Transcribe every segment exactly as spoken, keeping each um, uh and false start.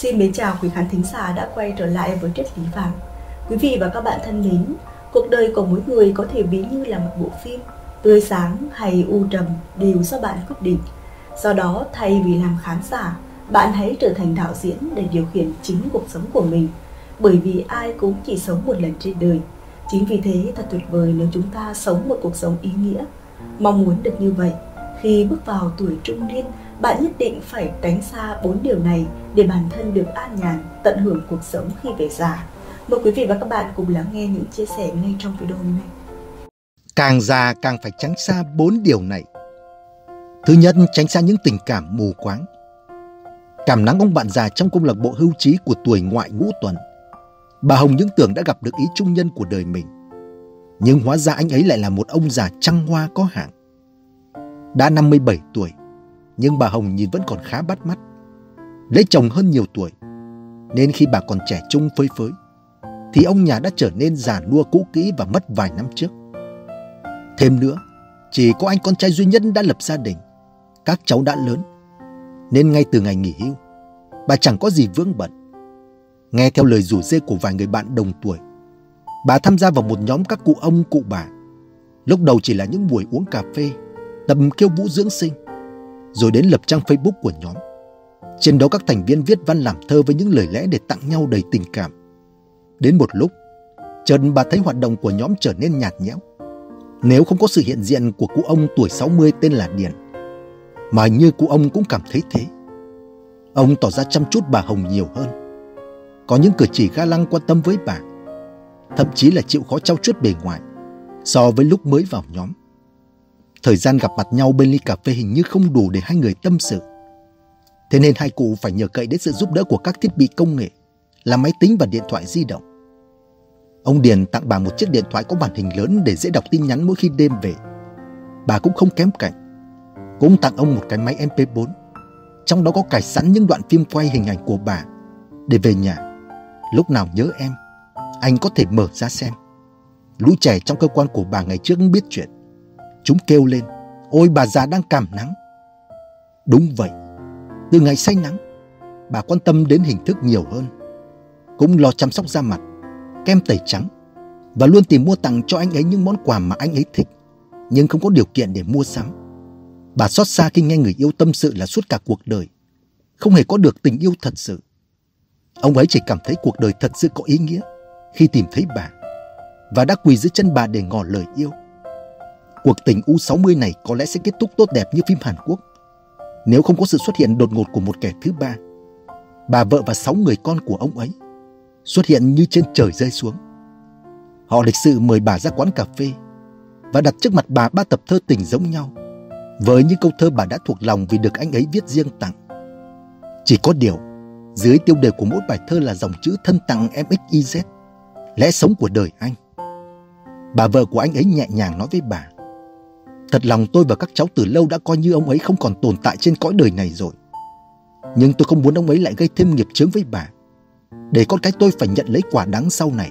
Xin mến chào quý khán thính giả đã quay trở lại với Triết lý vàng. Quý vị và các bạn thân mến, cuộc đời của mỗi người có thể ví như là một bộ phim, tươi sáng hay u trầm đều do bạn quyết định. Do đó, thay vì làm khán giả, bạn hãy trở thành đạo diễn để điều khiển chính cuộc sống của mình. Bởi vì ai cũng chỉ sống một lần trên đời. Chính vì thế thật tuyệt vời nếu chúng ta sống một cuộc sống ý nghĩa. Mong muốn được như vậy, khi bước vào tuổi trung niên, bạn nhất định phải tránh xa bốn điều này để bản thân được an nhàn, tận hưởng cuộc sống khi về già. Mời quý vị và các bạn cùng lắng nghe những chia sẻ ngay trong video hôm nay. Càng già càng phải tránh xa bốn điều này. Thứ nhất, tránh xa những tình cảm mù quáng. Cảm nắng ông bạn già trong câu lạc bộ hưu trí của tuổi ngoại ngũ tuần. Bà Hồng những tưởng đã gặp được ý trung nhân của đời mình. Nhưng hóa ra anh ấy lại là một ông già trăng hoa có hạng. Đã năm mươi bảy tuổi, nhưng bà Hồng nhìn vẫn còn khá bắt mắt. Lấy chồng hơn nhiều tuổi, nên khi bà còn trẻ trung phơi phới, thì ông nhà đã trở nên già nua cũ kỹ và mất vài năm trước. Thêm nữa, chỉ có anh con trai duy nhất đã lập gia đình. Các cháu đã lớn, nên ngay từ ngày nghỉ hưu, bà chẳng có gì vướng bận. Nghe theo lời rủ rê của vài người bạn đồng tuổi, bà tham gia vào một nhóm các cụ ông cụ bà. Lúc đầu chỉ là những buổi uống cà phê, tập khiêu vũ dưỡng sinh, rồi đến lập trang Facebook của nhóm. Trên đó các thành viên viết văn làm thơ với những lời lẽ để tặng nhau đầy tình cảm. Đến một lúc, chợt bà thấy hoạt động của nhóm trở nên nhạt nhẽo. Nếu không có sự hiện diện của cụ ông tuổi sáu mươi tên là Điền, mà như cụ ông cũng cảm thấy thế. Ông tỏ ra chăm chút bà Hồng nhiều hơn, có những cử chỉ ga lăng quan tâm với bà, thậm chí là chịu khó trau chuốt bề ngoài so với lúc mới vào nhóm. Thời gian gặp mặt nhau bên ly cà phê hình như không đủ để hai người tâm sự. Thế nên hai cụ phải nhờ cậy đến sự giúp đỡ của các thiết bị công nghệ là máy tính và điện thoại di động. Ông Điền tặng bà một chiếc điện thoại có màn hình lớn để dễ đọc tin nhắn mỗi khi đêm về. Bà cũng không kém cạnh, cũng tặng ông một cái máy em pê bốn, trong đó có cài sẵn những đoạn phim quay hình ảnh của bà, để về nhà, lúc nào nhớ em, anh có thể mở ra xem. Lũ trẻ trong cơ quan của bà ngày trước biết chuyện. Chúng kêu lên, ôi bà già đang cảm nắng. Đúng vậy, từ ngày say nắng, bà quan tâm đến hình thức nhiều hơn, cũng lo chăm sóc da mặt, kem tẩy trắng, và luôn tìm mua tặng cho anh ấy những món quà mà anh ấy thích, nhưng không có điều kiện để mua sắm. Bà xót xa khi nghe người yêu tâm sự là suốt cả cuộc đời không hề có được tình yêu thật sự. Ông ấy chỉ cảm thấy cuộc đời thật sự có ý nghĩa khi tìm thấy bà, và đã quỳ dưới chân bà để ngỏ lời yêu. Cuộc tình U sáu mươi này có lẽ sẽ kết thúc tốt đẹp như phim Hàn Quốc, nếu không có sự xuất hiện đột ngột của một kẻ thứ ba. Bà vợ và sáu người con của ông ấy xuất hiện như trên trời rơi xuống. Họ lịch sự mời bà ra quán cà phê và đặt trước mặt bà ba tập thơ tình giống nhau, với những câu thơ bà đã thuộc lòng vì được anh ấy viết riêng tặng. Chỉ có điều, dưới tiêu đề của mỗi bài thơ là dòng chữ thân tặng em ích i dét, lẽ sống của đời anh. Bà vợ của anh ấy nhẹ nhàng nói với bà, thật lòng tôi và các cháu từ lâu đã coi như ông ấy không còn tồn tại trên cõi đời này rồi. Nhưng tôi không muốn ông ấy lại gây thêm nghiệp chướng với bà, để con cái tôi phải nhận lấy quả đắng sau này.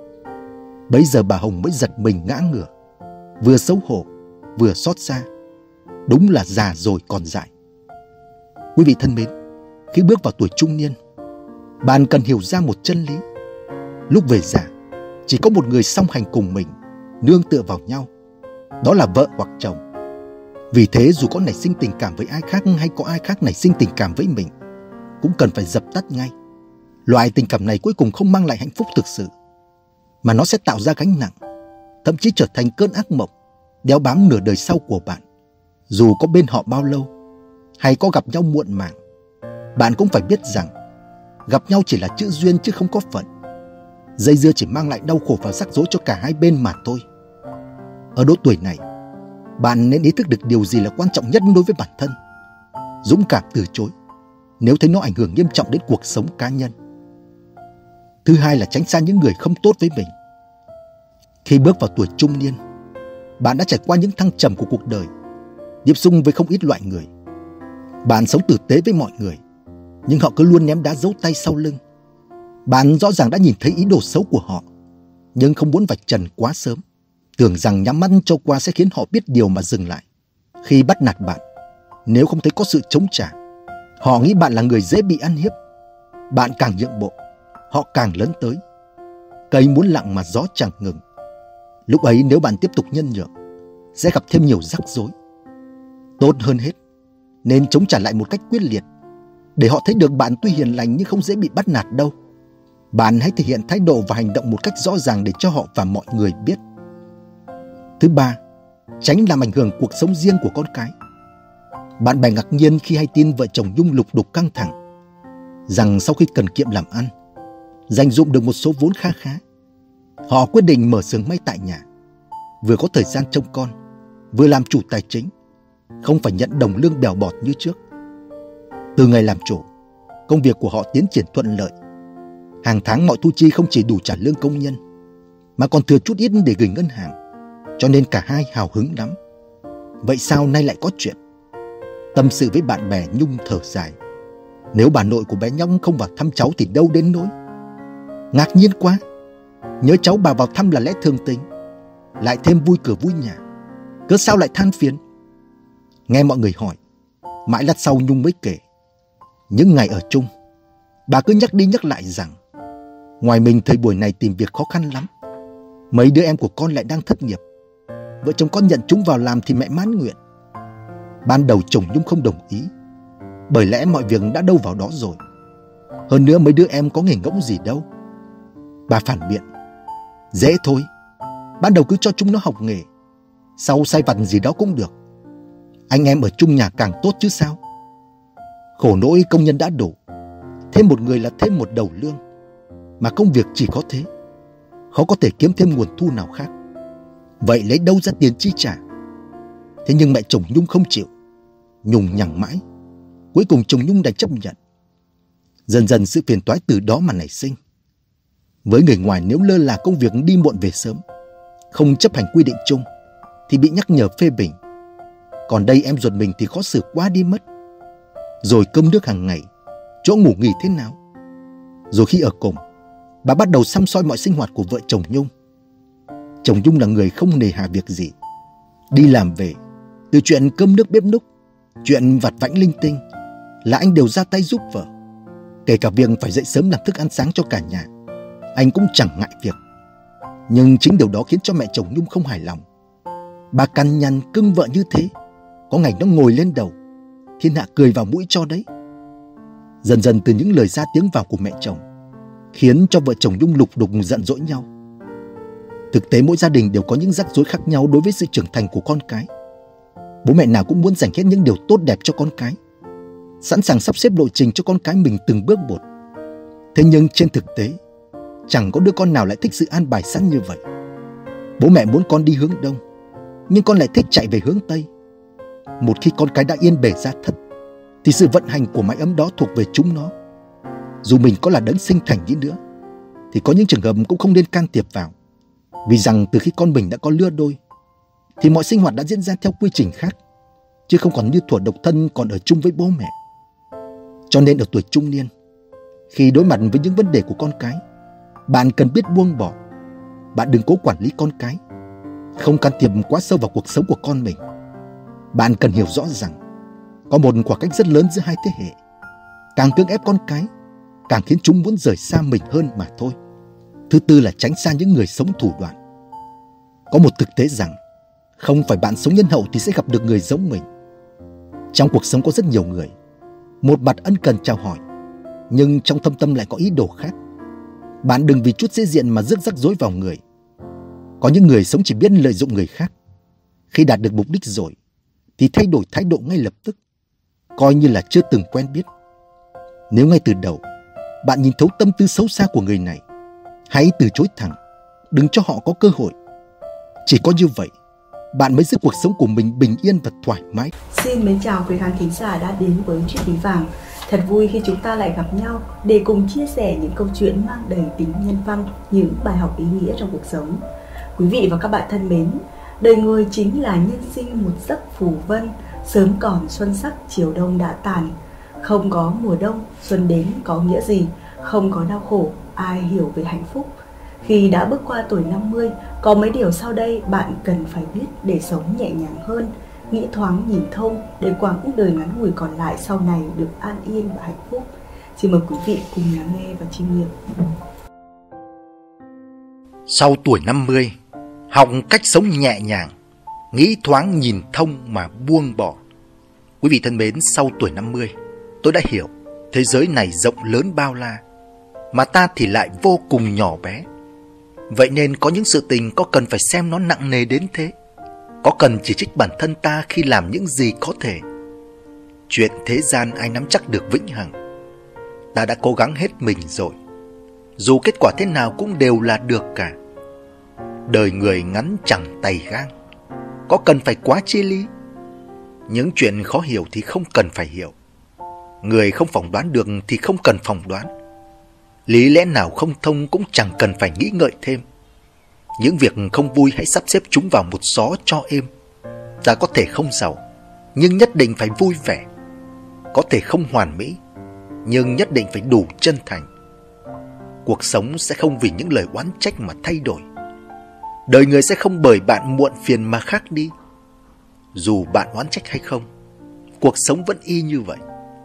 Bấy giờ bà Hồng mới giật mình ngã ngửa, vừa xấu hổ, vừa xót xa. Đúng là già rồi còn dại. Quý vị thân mến, khi bước vào tuổi trung niên, bạn cần hiểu ra một chân lý. Lúc về già, chỉ có một người song hành cùng mình, nương tựa vào nhau, đó là vợ hoặc chồng. Vì thế dù có nảy sinh tình cảm với ai khác hay có ai khác nảy sinh tình cảm với mình, cũng cần phải dập tắt ngay. Loại tình cảm này cuối cùng không mang lại hạnh phúc thực sự, mà nó sẽ tạo ra gánh nặng, thậm chí trở thành cơn ác mộng đeo bám nửa đời sau của bạn. Dù có bên họ bao lâu, hay có gặp nhau muộn màng, bạn cũng phải biết rằng gặp nhau chỉ là chữ duyên chứ không có phận. Dây dưa chỉ mang lại đau khổ và rắc rối cho cả hai bên mà thôi. Ở độ tuổi này, bạn nên ý thức được điều gì là quan trọng nhất đối với bản thân. Dũng cảm từ chối nếu thấy nó ảnh hưởng nghiêm trọng đến cuộc sống cá nhân. Thứ hai là tránh xa những người không tốt với mình. Khi bước vào tuổi trung niên, bạn đã trải qua những thăng trầm của cuộc đời, tiếp xúc với không ít loại người. Bạn sống tử tế với mọi người, nhưng họ cứ luôn ném đá giấu tay sau lưng. Bạn rõ ràng đã nhìn thấy ý đồ xấu của họ, nhưng không muốn vạch trần quá sớm, tưởng rằng nhắm mắt cho qua sẽ khiến họ biết điều mà dừng lại. Khi bắt nạt bạn, nếu không thấy có sự chống trả, họ nghĩ bạn là người dễ bị ăn hiếp. Bạn càng nhượng bộ, họ càng lớn tới. Cây muốn lặng mà gió chẳng ngừng. Lúc ấy nếu bạn tiếp tục nhân nhượng, sẽ gặp thêm nhiều rắc rối. Tốt hơn hết, nên chống trả lại một cách quyết liệt, để họ thấy được bạn tuy hiền lành nhưng không dễ bị bắt nạt đâu. Bạn hãy thể hiện thái độ và hành động một cách rõ ràng để cho họ và mọi người biết. Thứ ba, tránh làm ảnh hưởng cuộc sống riêng của con cái. Bạn bè ngạc nhiên khi hay tin vợ chồng Nhung lục đục căng thẳng, rằng sau khi cần kiệm làm ăn, dành dụm được một số vốn kha khá, họ quyết định mở xưởng may tại nhà, vừa có thời gian trông con, vừa làm chủ tài chính, không phải nhận đồng lương bèo bọt như trước. Từ ngày làm chủ, công việc của họ tiến triển thuận lợi. Hàng tháng mọi thu chi không chỉ đủ trả lương công nhân, mà còn thừa chút ít để gửi ngân hàng, cho nên cả hai hào hứng lắm. Vậy sao nay lại có chuyện? Tâm sự với bạn bè, Nhung thở dài. Nếu bà nội của bé Nhóc không vào thăm cháu thì đâu đến nỗi. Ngạc nhiên quá, nhớ cháu bà vào thăm là lẽ thường tình, lại thêm vui cửa vui nhà, cớ sao lại than phiền? Nghe mọi người hỏi, mãi lát sau Nhung mới kể. Những ngày ở chung, bà cứ nhắc đi nhắc lại rằng ngoài mình thời buổi này tìm việc khó khăn lắm. Mấy đứa em của con lại đang thất nghiệp. Vợ chồng con nhận chúng vào làm thì mẹ mãn nguyện. Ban đầu chồng Nhung không đồng ý, bởi lẽ mọi việc đã đâu vào đó rồi. Hơn nữa mấy đứa em có nghề ngỗng gì đâu. Bà phản biện, dễ thôi, ban đầu cứ cho chúng nó học nghề, sau sai vặt gì đó cũng được. Anh em ở chung nhà càng tốt chứ sao. Khổ nỗi công nhân đã đủ, thêm một người là thêm một đầu lương, mà công việc chỉ có thế, khó có thể kiếm thêm nguồn thu nào khác. Vậy lấy đâu ra tiền chi trả? Thế nhưng mẹ chồng Nhung không chịu, nhùng nhằng mãi. Cuối cùng chồng Nhung đành chấp nhận. Dần dần sự phiền toái từ đó mà nảy sinh. Với người ngoài, nếu lơ là công việc đi muộn về sớm, không chấp hành quy định chung, thì bị nhắc nhở phê bình. Còn đây em ruột mình thì khó xử quá đi mất. Rồi cơm nước hàng ngày, chỗ ngủ nghỉ thế nào? Rồi khi ở cùng, bà bắt đầu săm soi mọi sinh hoạt của vợ chồng Nhung. Chồng Nhung là người không nề hà việc gì. Đi làm về, từ chuyện cơm nước bếp núc, chuyện vặt vãnh linh tinh, là anh đều ra tay giúp vợ. Kể cả việc phải dậy sớm làm thức ăn sáng cho cả nhà, anh cũng chẳng ngại việc. Nhưng chính điều đó khiến cho mẹ chồng Nhung không hài lòng. Bà cằn nhằn cưng vợ như thế, có ngày nó ngồi lên đầu, thiên hạ cười vào mũi cho đấy. Dần dần từ những lời ra tiếng vào của mẹ chồng, khiến cho vợ chồng Nhung lục đục giận dỗi nhau. Thực tế mỗi gia đình đều có những rắc rối khác nhau đối với sự trưởng thành của con cái. Bố mẹ nào cũng muốn dành hết những điều tốt đẹp cho con cái, sẵn sàng sắp xếp lộ trình cho con cái mình từng bước một. Thế nhưng trên thực tế, chẳng có đứa con nào lại thích sự an bài sẵn như vậy. Bố mẹ muốn con đi hướng đông, nhưng con lại thích chạy về hướng tây. Một khi con cái đã yên bề ra thất, thì sự vận hành của mái ấm đó thuộc về chúng nó. Dù mình có là đấng sinh thành đi nữa, thì có những trường hợp cũng không nên can thiệp vào. Vì rằng từ khi con mình đã có lứa đôi, thì mọi sinh hoạt đã diễn ra theo quy trình khác, chứ không còn như thuở độc thân còn ở chung với bố mẹ. Cho nên ở tuổi trung niên, khi đối mặt với những vấn đề của con cái, bạn cần biết buông bỏ. Bạn đừng cố quản lý con cái, không can thiệp quá sâu vào cuộc sống của con mình. Bạn cần hiểu rõ rằng có một khoảng cách rất lớn giữa hai thế hệ. Càng cưỡng ép con cái, càng khiến chúng muốn rời xa mình hơn mà thôi. Thứ tư là tránh xa những người sống thủ đoạn. Có một thực tế rằng không phải bạn sống nhân hậu thì sẽ gặp được người giống mình. Trong cuộc sống có rất nhiều người, một mặt ân cần chào hỏi, nhưng trong thâm tâm lại có ý đồ khác. Bạn đừng vì chút dễ diện mà rước rắc rối vào người. Có những người sống chỉ biết lợi dụng người khác. Khi đạt được mục đích rồi thì thay đổi thái độ ngay lập tức, coi như là chưa từng quen biết. Nếu ngay từ đầu bạn nhìn thấu tâm tư xấu xa của người này, hãy từ chối thẳng, đừng cho họ có cơ hội. Chỉ có như vậy, bạn mới giữ cuộc sống của mình bình yên và thoải mái. Xin mến chào quý khán thính giả đã đến với Triết Lý Vàng. Thật vui khi chúng ta lại gặp nhau để cùng chia sẻ những câu chuyện mang đầy tính nhân văn, những bài học ý nghĩa trong cuộc sống. Quý vị và các bạn thân mến, đời người chính là nhân sinh một giấc phù vân, sớm còn xuân sắc chiều đông đã tàn. Không có mùa đông, xuân đến có nghĩa gì? Không có đau khổ, ai hiểu về hạnh phúc? Khi đã bước qua tuổi năm mươi, có mấy điều sau đây bạn cần phải biết để sống nhẹ nhàng hơn, nghĩ thoáng nhìn thông, để quãng đời ngắn ngủi còn lại sau này được an yên và hạnh phúc. Xin mời quý vị cùng lắng nghe và chiêm nghiệm. Sau tuổi năm mươi, học cách sống nhẹ nhàng, nghĩ thoáng nhìn thông mà buông bỏ. Quý vị thân mến, sau tuổi năm mươi, tôi đã hiểu thế giới này rộng lớn bao la, mà ta thì lại vô cùng nhỏ bé. Vậy nên có những sự tình có cần phải xem nó nặng nề đến thế? Có cần chỉ trích bản thân ta khi làm những gì có thể? Chuyện thế gian ai nắm chắc được vĩnh hằng. Ta đã cố gắng hết mình rồi, dù kết quả thế nào cũng đều là được cả. Đời người ngắn chẳng tày gang, có cần phải quá chia ly? Những chuyện khó hiểu thì không cần phải hiểu. Người không phỏng đoán được thì không cần phỏng đoán. Lý lẽ nào không thông cũng chẳng cần phải nghĩ ngợi thêm. Những việc không vui hãy sắp xếp chúng vào một xó cho êm. Ta có thể không giàu, nhưng nhất định phải vui vẻ. Có thể không hoàn mỹ, nhưng nhất định phải đủ chân thành. Cuộc sống sẽ không vì những lời oán trách mà thay đổi. Đời người sẽ không bởi bạn muộn phiền mà khác đi. Dù bạn oán trách hay không, cuộc sống vẫn y như vậy.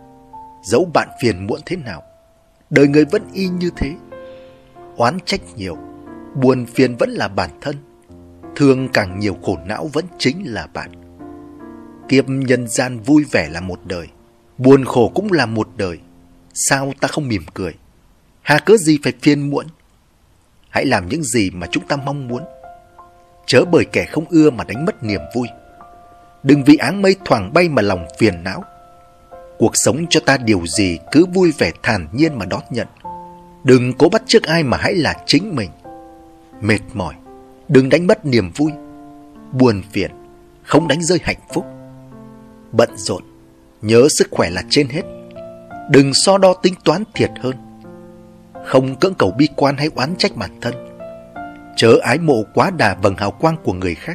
Dẫu bạn phiền muộn thế nào, đời người vẫn y như thế. Oán trách nhiều, buồn phiền vẫn là bản thân. Thương càng nhiều, khổ não vẫn chính là bạn. Kiếp nhân gian vui vẻ là một đời, buồn khổ cũng là một đời. Sao ta không mỉm cười? Hà cớ gì phải phiền muộn? Hãy làm những gì mà chúng ta mong muốn, chớ bởi kẻ không ưa mà đánh mất niềm vui. Đừng vì áng mây thoảng bay mà lòng phiền não. Cuộc sống cho ta điều gì cứ vui vẻ thản nhiên mà đón nhận. Đừng cố bắt chước ai mà hãy là chính mình. Mệt mỏi, đừng đánh mất niềm vui. Buồn phiền, không đánh rơi hạnh phúc. Bận rộn, nhớ sức khỏe là trên hết. Đừng so đo tính toán thiệt hơn. Không cưỡng cầu bi quan hay oán trách bản thân. Chớ ái mộ quá đà vầng hào quang của người khác.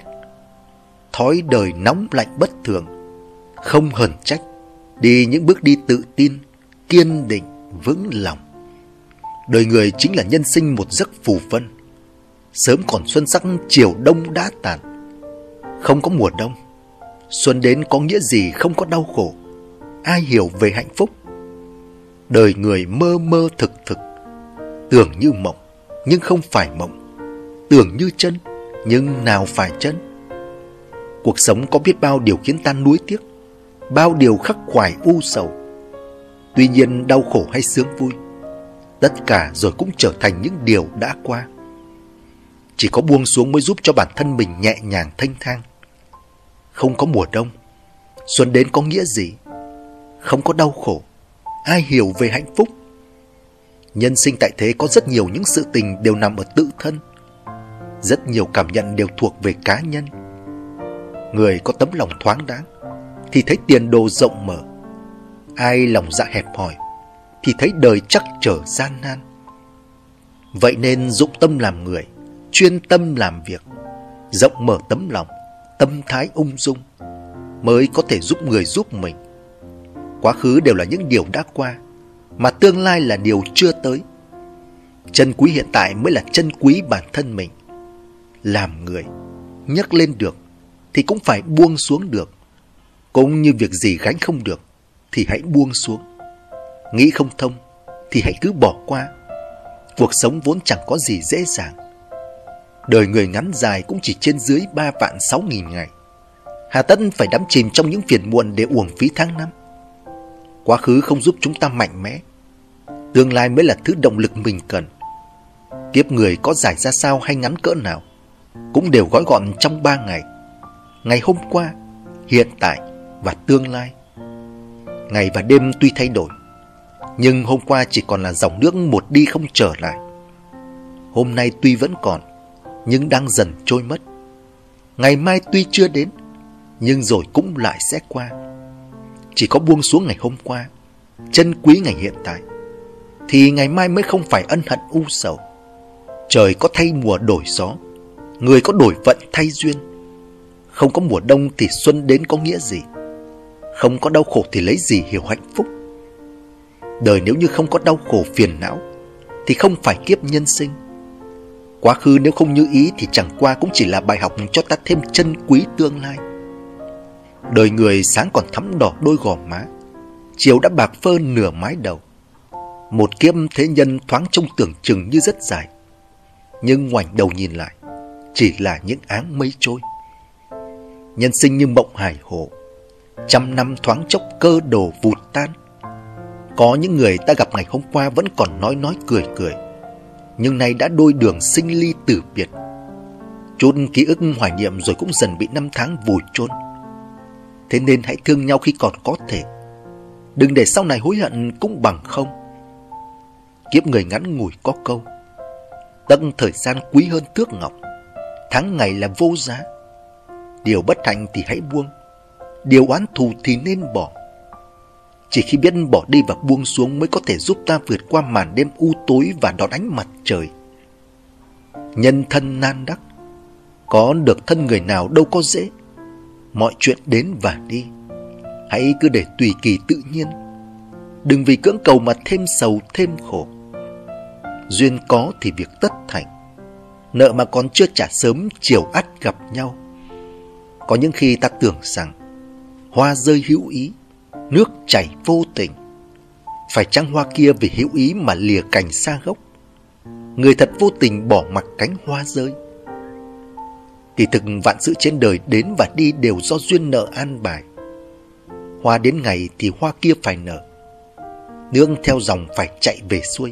Thói đời nóng lạnh bất thường, không hờn trách. Đi những bước đi tự tin, kiên định, vững lòng. Đời người chính là nhân sinh một giấc phù vân. Sớm còn xuân sắc, chiều đông đã tàn. Không có mùa đông. Xuân đến có nghĩa gì không có đau khổ? Ai hiểu về hạnh phúc? Đời người mơ mơ thực thực. Tưởng như mộng, nhưng không phải mộng. Tưởng như chân, nhưng nào phải chân. Cuộc sống có biết bao điều khiến ta nuối tiếc, bao điều khắc khoải u sầu. Tuy nhiên đau khổ hay sướng vui, tất cả rồi cũng trở thành những điều đã qua. Chỉ có buông xuống mới giúp cho bản thân mình nhẹ nhàng thênh thang. Không có mùa đông, xuân đến có nghĩa gì? Không có đau khổ, ai hiểu về hạnh phúc? Nhân sinh tại thế có rất nhiều những sự tình đều nằm ở tự thân. Rất nhiều cảm nhận đều thuộc về cá nhân. Người có tấm lòng thoáng đáng thì thấy tiền đồ rộng mở. Ai lòng dạ hẹp hòi thì thấy đời trắc trở gian nan. Vậy nên dụng tâm làm người, chuyên tâm làm việc, rộng mở tấm lòng, tâm thái ung dung, mới có thể giúp người giúp mình. Quá khứ đều là những điều đã qua, mà tương lai là điều chưa tới. Chân quý hiện tại mới là chân quý bản thân mình. Làm người, nhấc lên được thì cũng phải buông xuống được. Cũng như việc gì gánh không được thì hãy buông xuống. Nghĩ không thông thì hãy cứ bỏ qua. Cuộc sống vốn chẳng có gì dễ dàng. Đời người ngắn dài cũng chỉ trên dưới ba vạn sáu nghìn ngày. Hà tất phải đắm chìm trong những phiền muộn để uổng phí tháng năm. Quá khứ không giúp chúng ta mạnh mẽ, tương lai mới là thứ động lực mình cần. Kiếp người có dài ra sao hay ngắn cỡ nào cũng đều gói gọn trong ba ngày: ngày hôm qua, hiện tại và tương lai. Ngày và đêm tuy thay đổi, nhưng hôm qua chỉ còn là dòng nước một đi không trở lại. Hôm nay tuy vẫn còn, nhưng đang dần trôi mất. Ngày mai tuy chưa đến, nhưng rồi cũng lại sẽ qua. Chỉ có buông xuống ngày hôm qua, trân quý ngày hiện tại, thì ngày mai mới không phải ân hận u sầu. Trời có thay mùa đổi gió, người có đổi vận thay duyên. Không có mùa đông thì xuân đến có nghĩa gì? Không có đau khổ thì lấy gì hiểu hạnh phúc? Đời nếu như không có đau khổ phiền não thì không phải kiếp nhân sinh. Quá khứ nếu không như ý thì chẳng qua cũng chỉ là bài học cho ta thêm trân quý tương lai. Đời người sáng còn thắm đỏ đôi gò má, chiều đã bạc phơ nửa mái đầu. Một kiếp thế nhân thoáng trông tưởng chừng như rất dài, nhưng ngoảnh đầu nhìn lại chỉ là những áng mây trôi. Nhân sinh như mộng hải hồ, trăm năm thoáng chốc cơ đồ vụt tan. Có những người ta gặp ngày hôm qua vẫn còn nói nói cười cười, nhưng nay đã đôi đường sinh ly tử biệt. Chút ký ức hoài niệm rồi cũng dần bị năm tháng vùi chôn. Thế nên hãy thương nhau khi còn có thể, đừng để sau này hối hận cũng bằng không. Kiếp người ngắn ngủi có câu, tấc thời gian quý hơn thước ngọc, tháng ngày là vô giá. Điều bất hạnh thì hãy buông, điều oán thù thì nên bỏ. Chỉ khi biết bỏ đi và buông xuống mới có thể giúp ta vượt qua màn đêm u tối và đón ánh mặt trời. Nhân thân nan đắc, có được thân người nào đâu có dễ. Mọi chuyện đến và đi, hãy cứ để tùy kỳ tự nhiên. Đừng vì cưỡng cầu mà thêm sầu thêm khổ. Duyên có thì việc tất thành, nợ mà còn chưa trả sớm chiều ắt gặp nhau. Có những khi ta tưởng rằng hoa rơi hữu ý, nước chảy vô tình. Phải chăng hoa kia vì hữu ý mà lìa cành xa gốc, người thật vô tình bỏ mặc cánh hoa rơi. Kỳ thực vạn sự trên đời đến và đi đều do duyên nợ an bài. Hoa đến ngày thì hoa kia phải nở, nước theo dòng phải chạy về xuôi.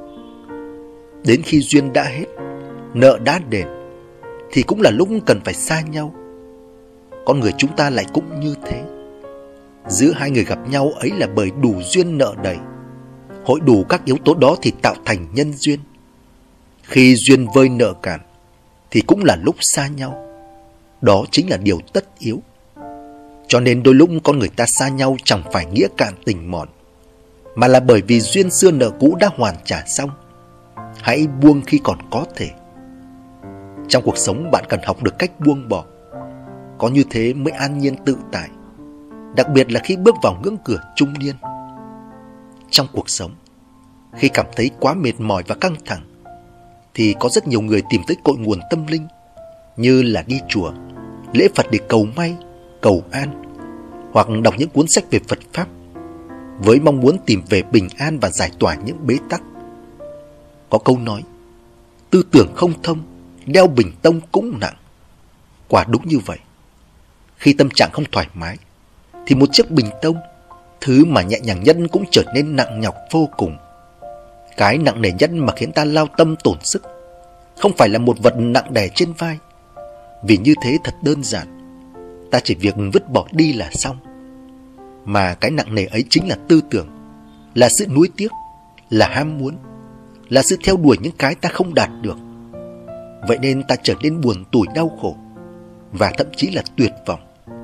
Đến khi duyên đã hết, nợ đã đền, thì cũng là lúc cần phải xa nhau. Con người chúng ta lại cũng như thế. Giữa hai người gặp nhau ấy là bởi đủ duyên nợ đầy. Hội đủ các yếu tố đó thì tạo thành nhân duyên. Khi duyên vơi nợ cạn, thì cũng là lúc xa nhau. Đó chính là điều tất yếu. Cho nên đôi lúc con người ta xa nhau chẳng phải nghĩa cạn tình mọn, mà là bởi vì duyên xưa nợ cũ đã hoàn trả xong. Hãy buông khi còn có thể. Trong cuộc sống bạn cần học được cách buông bỏ. Có như thế mới an nhiên tự tại, đặc biệt là khi bước vào ngưỡng cửa trung niên. Trong cuộc sống, khi cảm thấy quá mệt mỏi và căng thẳng, thì có rất nhiều người tìm tới cội nguồn tâm linh, như là đi chùa, lễ Phật để cầu may, cầu an, hoặc đọc những cuốn sách về Phật Pháp, với mong muốn tìm về bình an và giải tỏa những bế tắc. Có câu nói, tư tưởng không thông, đeo bình tông cũng nặng. Quả đúng như vậy. Khi tâm trạng không thoải mái, thì một chiếc bình tông, thứ mà nhẹ nhàng nhất cũng trở nên nặng nhọc vô cùng. Cái nặng nề nhất mà khiến ta lao tâm tổn sức không phải là một vật nặng đè trên vai, vì như thế thật đơn giản, ta chỉ việc vứt bỏ đi là xong. Mà cái nặng nề ấy chính là tư tưởng, là sự nuối tiếc, là ham muốn, là sự theo đuổi những cái ta không đạt được. Vậy nên ta trở nên buồn tủi đau khổ, và thậm chí là tuyệt vọng.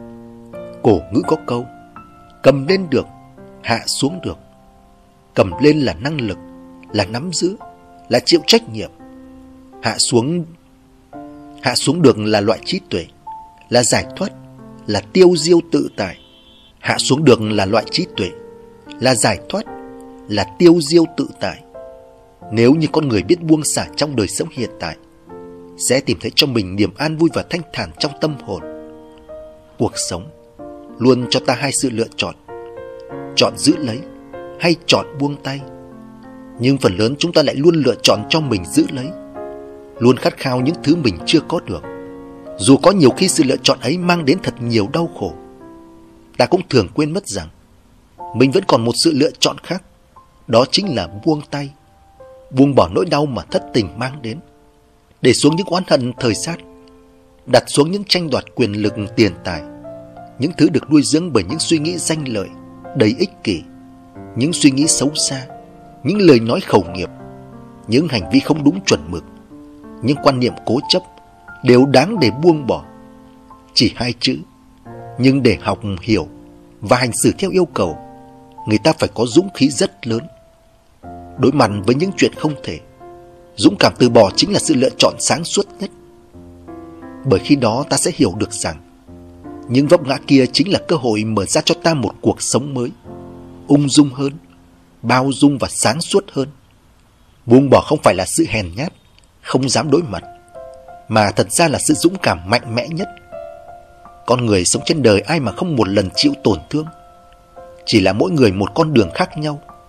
Cổ ngữ có câu, cầm lên được, hạ xuống được. Cầm lên là năng lực, là nắm giữ, là chịu trách nhiệm. Hạ xuống Hạ xuống được là loại trí tuệ, là giải thoát, là tiêu diêu tự tại. Hạ xuống được là loại trí tuệ, là giải thoát, là tiêu diêu tự tại. Nếu như con người biết buông xả trong đời sống hiện tại, sẽ tìm thấy cho mình niềm an vui và thanh thản trong tâm hồn. Cuộc sống luôn cho ta hai sự lựa chọn, chọn giữ lấy hay chọn buông tay. Nhưng phần lớn chúng ta lại luôn lựa chọn cho mình giữ lấy, luôn khát khao những thứ mình chưa có được, dù có nhiều khi sự lựa chọn ấy mang đến thật nhiều đau khổ. Ta cũng thường quên mất rằng mình vẫn còn một sự lựa chọn khác, đó chính là buông tay, buông bỏ nỗi đau mà thất tình mang đến, để xuống những oán hận thời sát, đặt xuống những tranh đoạt quyền lực tiền tài, những thứ được nuôi dưỡng bởi những suy nghĩ danh lợi, đầy ích kỷ, những suy nghĩ xấu xa, những lời nói khẩu nghiệp, những hành vi không đúng chuẩn mực, những quan niệm cố chấp đều đáng để buông bỏ. Chỉ hai chữ, nhưng để học hiểu và hành xử theo yêu cầu, người ta phải có dũng khí rất lớn. Đối mặt với những chuyện không thể, dũng cảm từ bỏ chính là sự lựa chọn sáng suốt nhất. Bởi khi đó ta sẽ hiểu được rằng những vấp ngã kia chính là cơ hội mở ra cho ta một cuộc sống mới, ung dung hơn, bao dung và sáng suốt hơn. Buông bỏ không phải là sự hèn nhát, không dám đối mặt, mà thật ra là sự dũng cảm mạnh mẽ nhất. Con người sống trên đời ai mà không một lần chịu tổn thương. Chỉ là mỗi người một con đường khác nhau.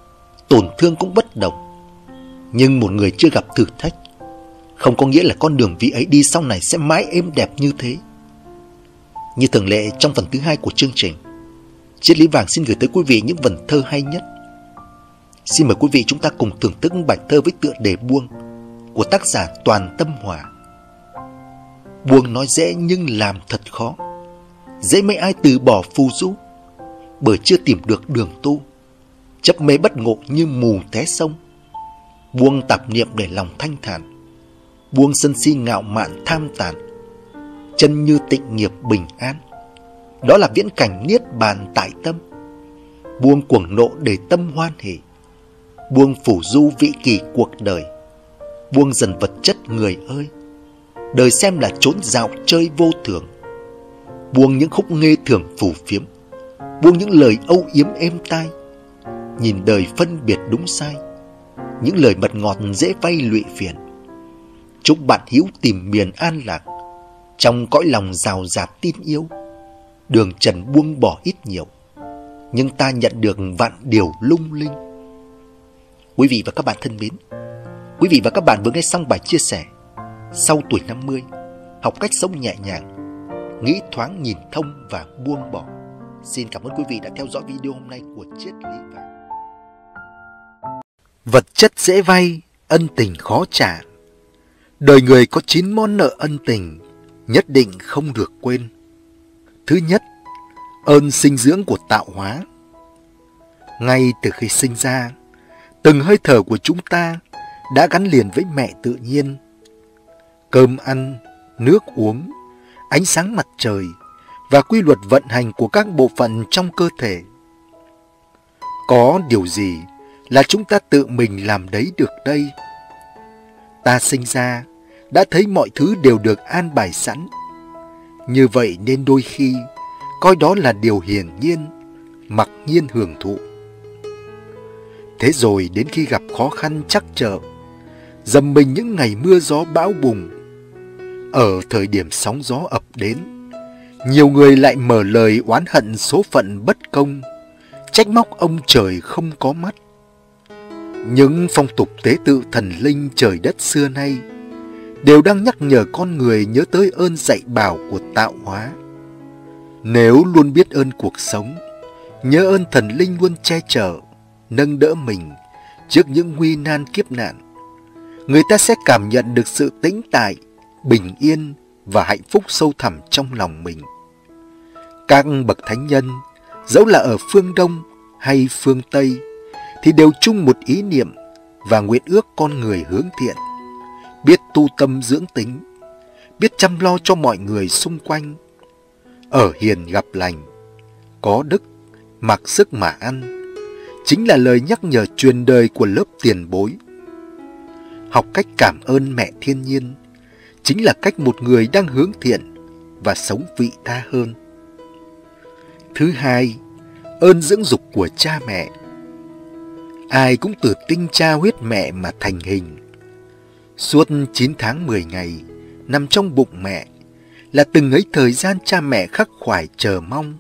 tổn thương cũng bất đồng. Nhưng một người chưa gặp thử thách không có nghĩa là con đường vị ấy đi sau này sẽ mãi êm đẹp như thế. Như thường lệ, trong phần thứ hai của chương trình, Triết lý vàng xin gửi tới quý vị những vần thơ hay nhất. Xin mời quý vị chúng ta cùng thưởng thức bài thơ với tựa đề Buông của tác giả Toàn Tâm Hòa. Buông nói dễ nhưng làm thật khó. Dễ mấy ai từ bỏ phù du, bởi chưa tìm được đường tu. Chấp mê bất ngộ như mù té sông. Buông tạp niệm để lòng thanh thản. Buông sân si ngạo mạn tham tàn. Chân như tịnh nghiệp bình an, đó là viễn cảnh niết bàn tại tâm. Buông cuồng nộ để tâm hoan hỷ. Buông phủ du vị kỳ cuộc đời. Buông dần vật chất người ơi. Đời xem là chốn dạo chơi vô thường. Buông những khúc nghê thường phù phiếm. Buông những lời âu yếm êm tai. Nhìn đời phân biệt đúng sai. Những lời mật ngọt dễ vay lụy phiền. Chúc bạn hữu tìm miền an lạc. Trong cõi lòng rào rạt tin yêu. Đường trần buông bỏ ít nhiều, nhưng ta nhận được vạn điều lung linh. Quý vị và các bạn thân mến, quý vị và các bạn vừa nghe xong bài chia sẻ Sau tuổi năm mươi, học cách sống nhẹ nhàng, nghĩ thoáng nhìn thông và buông bỏ. Xin cảm ơn quý vị đã theo dõi video hôm nay của Triết lý vàng. Vật chất dễ vay, ân tình khó trả. Đời người có chín món nợ ân tình, nhất định không được quên. Thứ nhất, ơn sinh dưỡng của tạo hóa. Ngay từ khi sinh ra, từng hơi thở của chúng ta đã gắn liền với mẹ tự nhiên. Cơm ăn, nước uống, ánh sáng mặt trời và quy luật vận hành của các bộ phận trong cơ thể. Có điều gì là chúng ta tự mình làm đấy được đây? Ta sinh ra đã thấy mọi thứ đều được an bài sẵn. Như vậy nên đôi khi coi đó là điều hiển nhiên, mặc nhiên hưởng thụ. Thế rồi đến khi gặp khó khăn trắc trở, dầm mình những ngày mưa gió bão bùng, ở thời điểm sóng gió ập đến, nhiều người lại mở lời oán hận số phận bất công, trách móc ông trời không có mắt. Những phong tục tế tự thần linh trời đất xưa nay đều đang nhắc nhở con người nhớ tới ơn dạy bảo của tạo hóa. Nếu luôn biết ơn cuộc sống, nhớ ơn thần linh luôn che chở, nâng đỡ mình trước những nguy nan kiếp nạn, người ta sẽ cảm nhận được sự tĩnh tại, bình yên và hạnh phúc sâu thẳm trong lòng mình. Các bậc thánh nhân, dẫu là ở phương Đông hay phương Tây, thì đều chung một ý niệm và nguyện ước con người hướng thiện, biết tu tâm dưỡng tính, biết chăm lo cho mọi người xung quanh, ở hiền gặp lành, có đức, mặc sức mà ăn, chính là lời nhắc nhở truyền đời của lớp tiền bối. Học cách cảm ơn mẹ thiên nhiên chính là cách một người đang hướng thiện và sống vị tha hơn. Thứ hai, ơn dưỡng dục của cha mẹ. Ai cũng từ tinh cha huyết mẹ mà thành hình. Suốt chín tháng mười ngày nằm trong bụng mẹ là từng ấy thời gian cha mẹ khắc khoải chờ mong.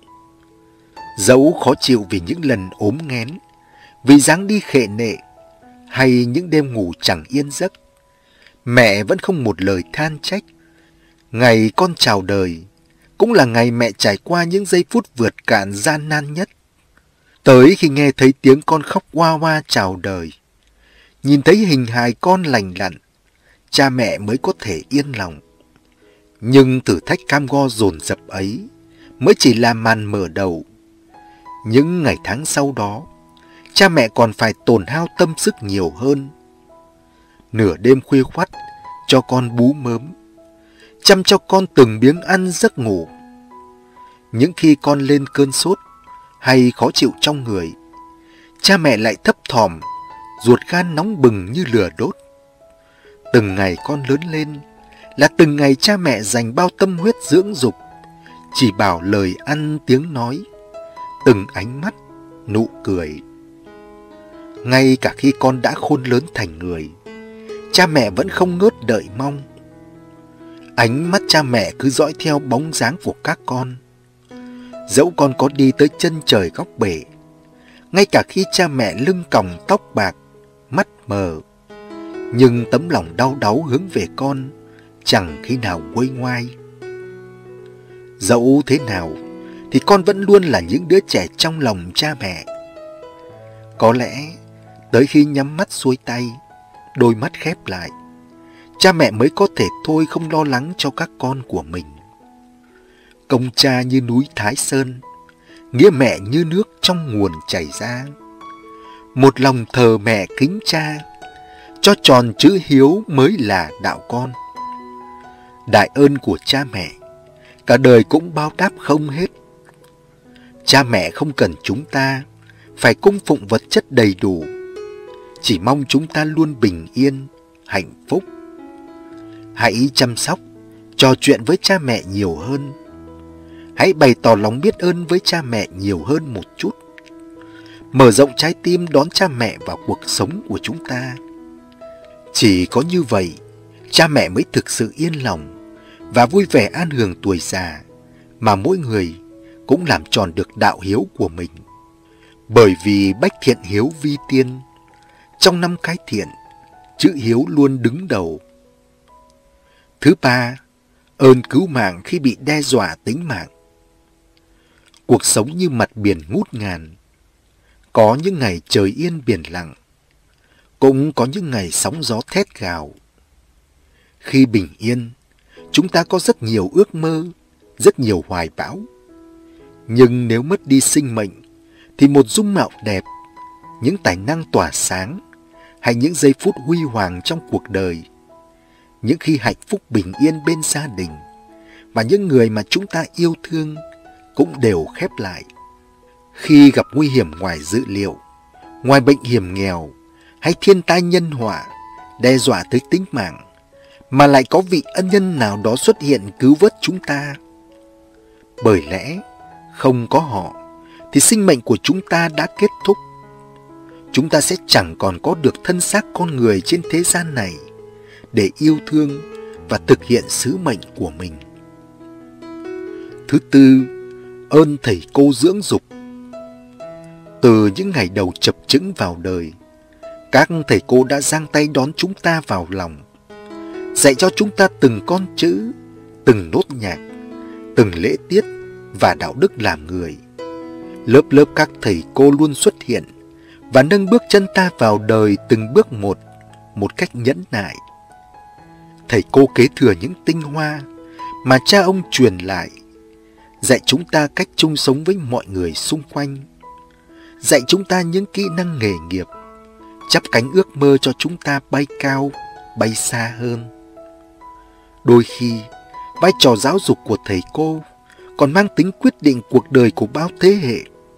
Dẫu khó chịu vì những lần ốm nghén, vì dáng đi khệ nệ, hay những đêm ngủ chẳng yên giấc, mẹ vẫn không một lời than trách. Ngày con chào đời cũng là ngày mẹ trải qua những giây phút vượt cạn gian nan nhất. Tới khi nghe thấy tiếng con khóc oa oa chào đời, nhìn thấy hình hài con lành lặn, cha mẹ mới có thể yên lòng. Nhưng thử thách cam go dồn dập ấy mới chỉ là màn mở đầu. Những ngày tháng sau đó, cha mẹ còn phải tổn hao tâm sức nhiều hơn. Nửa đêm khuya khoắt cho con bú mớm, chăm cho con từng miếng ăn giấc ngủ. Những khi con lên cơn sốt hay khó chịu trong người, cha mẹ lại thấp thỏm, ruột gan nóng bừng như lửa đốt. Từng ngày con lớn lên là từng ngày cha mẹ dành bao tâm huyết dưỡng dục, chỉ bảo lời ăn tiếng nói, từng ánh mắt, nụ cười. Ngay cả khi con đã khôn lớn thành người, cha mẹ vẫn không ngớt đợi mong. Ánh mắt cha mẹ cứ dõi theo bóng dáng của các con. Dẫu con có đi tới chân trời góc bể, ngay cả khi cha mẹ lưng còng tóc bạc, mắt mờ, nhưng tấm lòng đau đáu hướng về con chẳng khi nào nguôi ngoai. Dẫu thế nào thì con vẫn luôn là những đứa trẻ trong lòng cha mẹ. Có lẽ tới khi nhắm mắt xuôi tay, đôi mắt khép lại, cha mẹ mới có thể thôi không lo lắng cho các con của mình. Công cha như núi Thái Sơn, nghĩa mẹ như nước trong nguồn chảy ra. Một lòng thờ mẹ kính cha, cho tròn chữ hiếu mới là đạo con. Đại ơn của cha mẹ, cả đời cũng báo đáp không hết. Cha mẹ không cần chúng ta phải cung phụng vật chất đầy đủ, chỉ mong chúng ta luôn bình yên, hạnh phúc. Hãy chăm sóc, trò chuyện với cha mẹ nhiều hơn. Hãy bày tỏ lòng biết ơn với cha mẹ nhiều hơn một chút. Mở rộng trái tim đón cha mẹ vào cuộc sống của chúng ta. Chỉ có như vậy, cha mẹ mới thực sự yên lòng và vui vẻ an hưởng tuổi già, mà mỗi người cũng làm tròn được đạo hiếu của mình. Bởi vì bách thiện hiếu vi tiên, trong năm cái thiện, chữ hiếu luôn đứng đầu. Thứ ba, ơn cứu mạng khi bị đe dọa tính mạng. Cuộc sống như mặt biển ngút ngàn, có những ngày trời yên biển lặng, cũng có những ngày sóng gió thét gào. Khi bình yên, chúng ta có rất nhiều ước mơ, rất nhiều hoài bão. Nhưng nếu mất đi sinh mệnh, thì một dung mạo đẹp, những tài năng tỏa sáng, hay những giây phút huy hoàng trong cuộc đời, những khi hạnh phúc bình yên bên gia đình, và những người mà chúng ta yêu thương cũng đều khép lại. Khi gặp nguy hiểm ngoài dự liệu, ngoài bệnh hiểm nghèo, hay thiên tai nhân họa, đe dọa tới tính mạng, mà lại có vị ân nhân nào đó xuất hiện cứu vớt chúng ta. Bởi lẽ, không có họ, thì sinh mệnh của chúng ta đã kết thúc. Chúng ta sẽ chẳng còn có được thân xác con người trên thế gian này để yêu thương và thực hiện sứ mệnh của mình. Thứ tư, ơn thầy cô dưỡng dục. Từ những ngày đầu chập chững vào đời, các thầy cô đã giang tay đón chúng ta vào lòng, dạy cho chúng ta từng con chữ, từng nốt nhạc, từng lễ tiết và đạo đức làm người. Lớp lớp các thầy cô luôn xuất hiện và nâng bước chân ta vào đời từng bước một, một cách nhẫn nại. Thầy cô kế thừa những tinh hoa mà cha ông truyền lại, dạy chúng ta cách chung sống với mọi người xung quanh, dạy chúng ta những kỹ năng nghề nghiệp, chắp cánh ước mơ cho chúng ta bay cao, bay xa hơn. Đôi khi, vai trò giáo dục của thầy cô còn mang tính quyết định cuộc đời của bao thế hệ.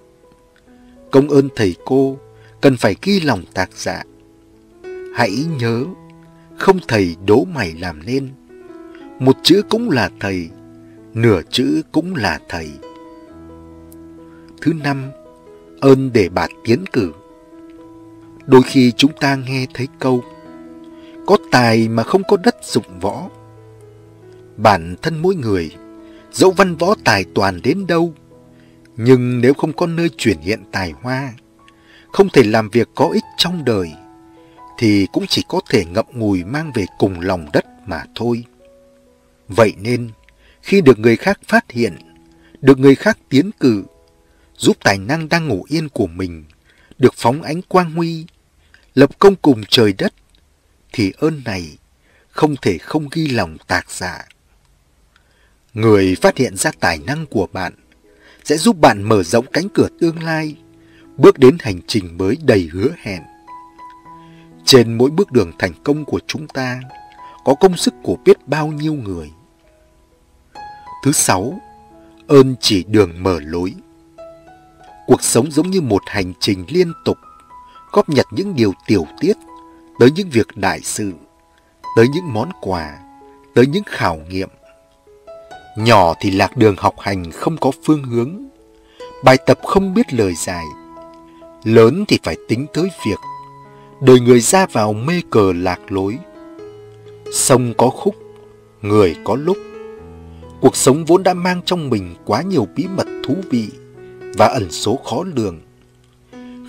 Công ơn thầy cô cần phải ghi lòng tạc dạ. Hãy nhớ, không thầy đố mày làm nên. Một chữ cũng là thầy, nửa chữ cũng là thầy. Thứ năm, ơn đề bạt tiến cử. Đôi khi chúng ta nghe thấy câu có tài mà không có đất dụng võ. Bản thân mỗi người, dẫu văn võ tài toàn đến đâu, nhưng nếu không có nơi chuyển hiện tài hoa, không thể làm việc có ích trong đời, thì cũng chỉ có thể ngậm ngùi mang về cùng lòng đất mà thôi. Vậy nên, khi được người khác phát hiện, được người khác tiến cử, giúp tài năng đang ngủ yên của mình được phóng ánh quang huy, lập công cùng trời đất, thì ơn này không thể không ghi lòng tạc dạ. Người phát hiện ra tài năng của bạn sẽ giúp bạn mở rộng cánh cửa tương lai, bước đến hành trình mới đầy hứa hẹn. Trên mỗi bước đường thành công của chúng ta có công sức của biết bao nhiêu người. Thứ sáu, ơn chỉ đường mở lối. Cuộc sống giống như một hành trình liên tục, góp nhặt những điều tiểu tiết, tới những việc đại sự, tới những món quà, tới những khảo nghiệm. Nhỏ thì lạc đường học hành không có phương hướng, bài tập không biết lời giải. Lớn thì phải tính tới việc đời người ra vào mê cờ lạc lối. Sông có khúc, người có lúc. Cuộc sống vốn đã mang trong mình quá nhiều bí mật thú vị và ẩn số khó lường.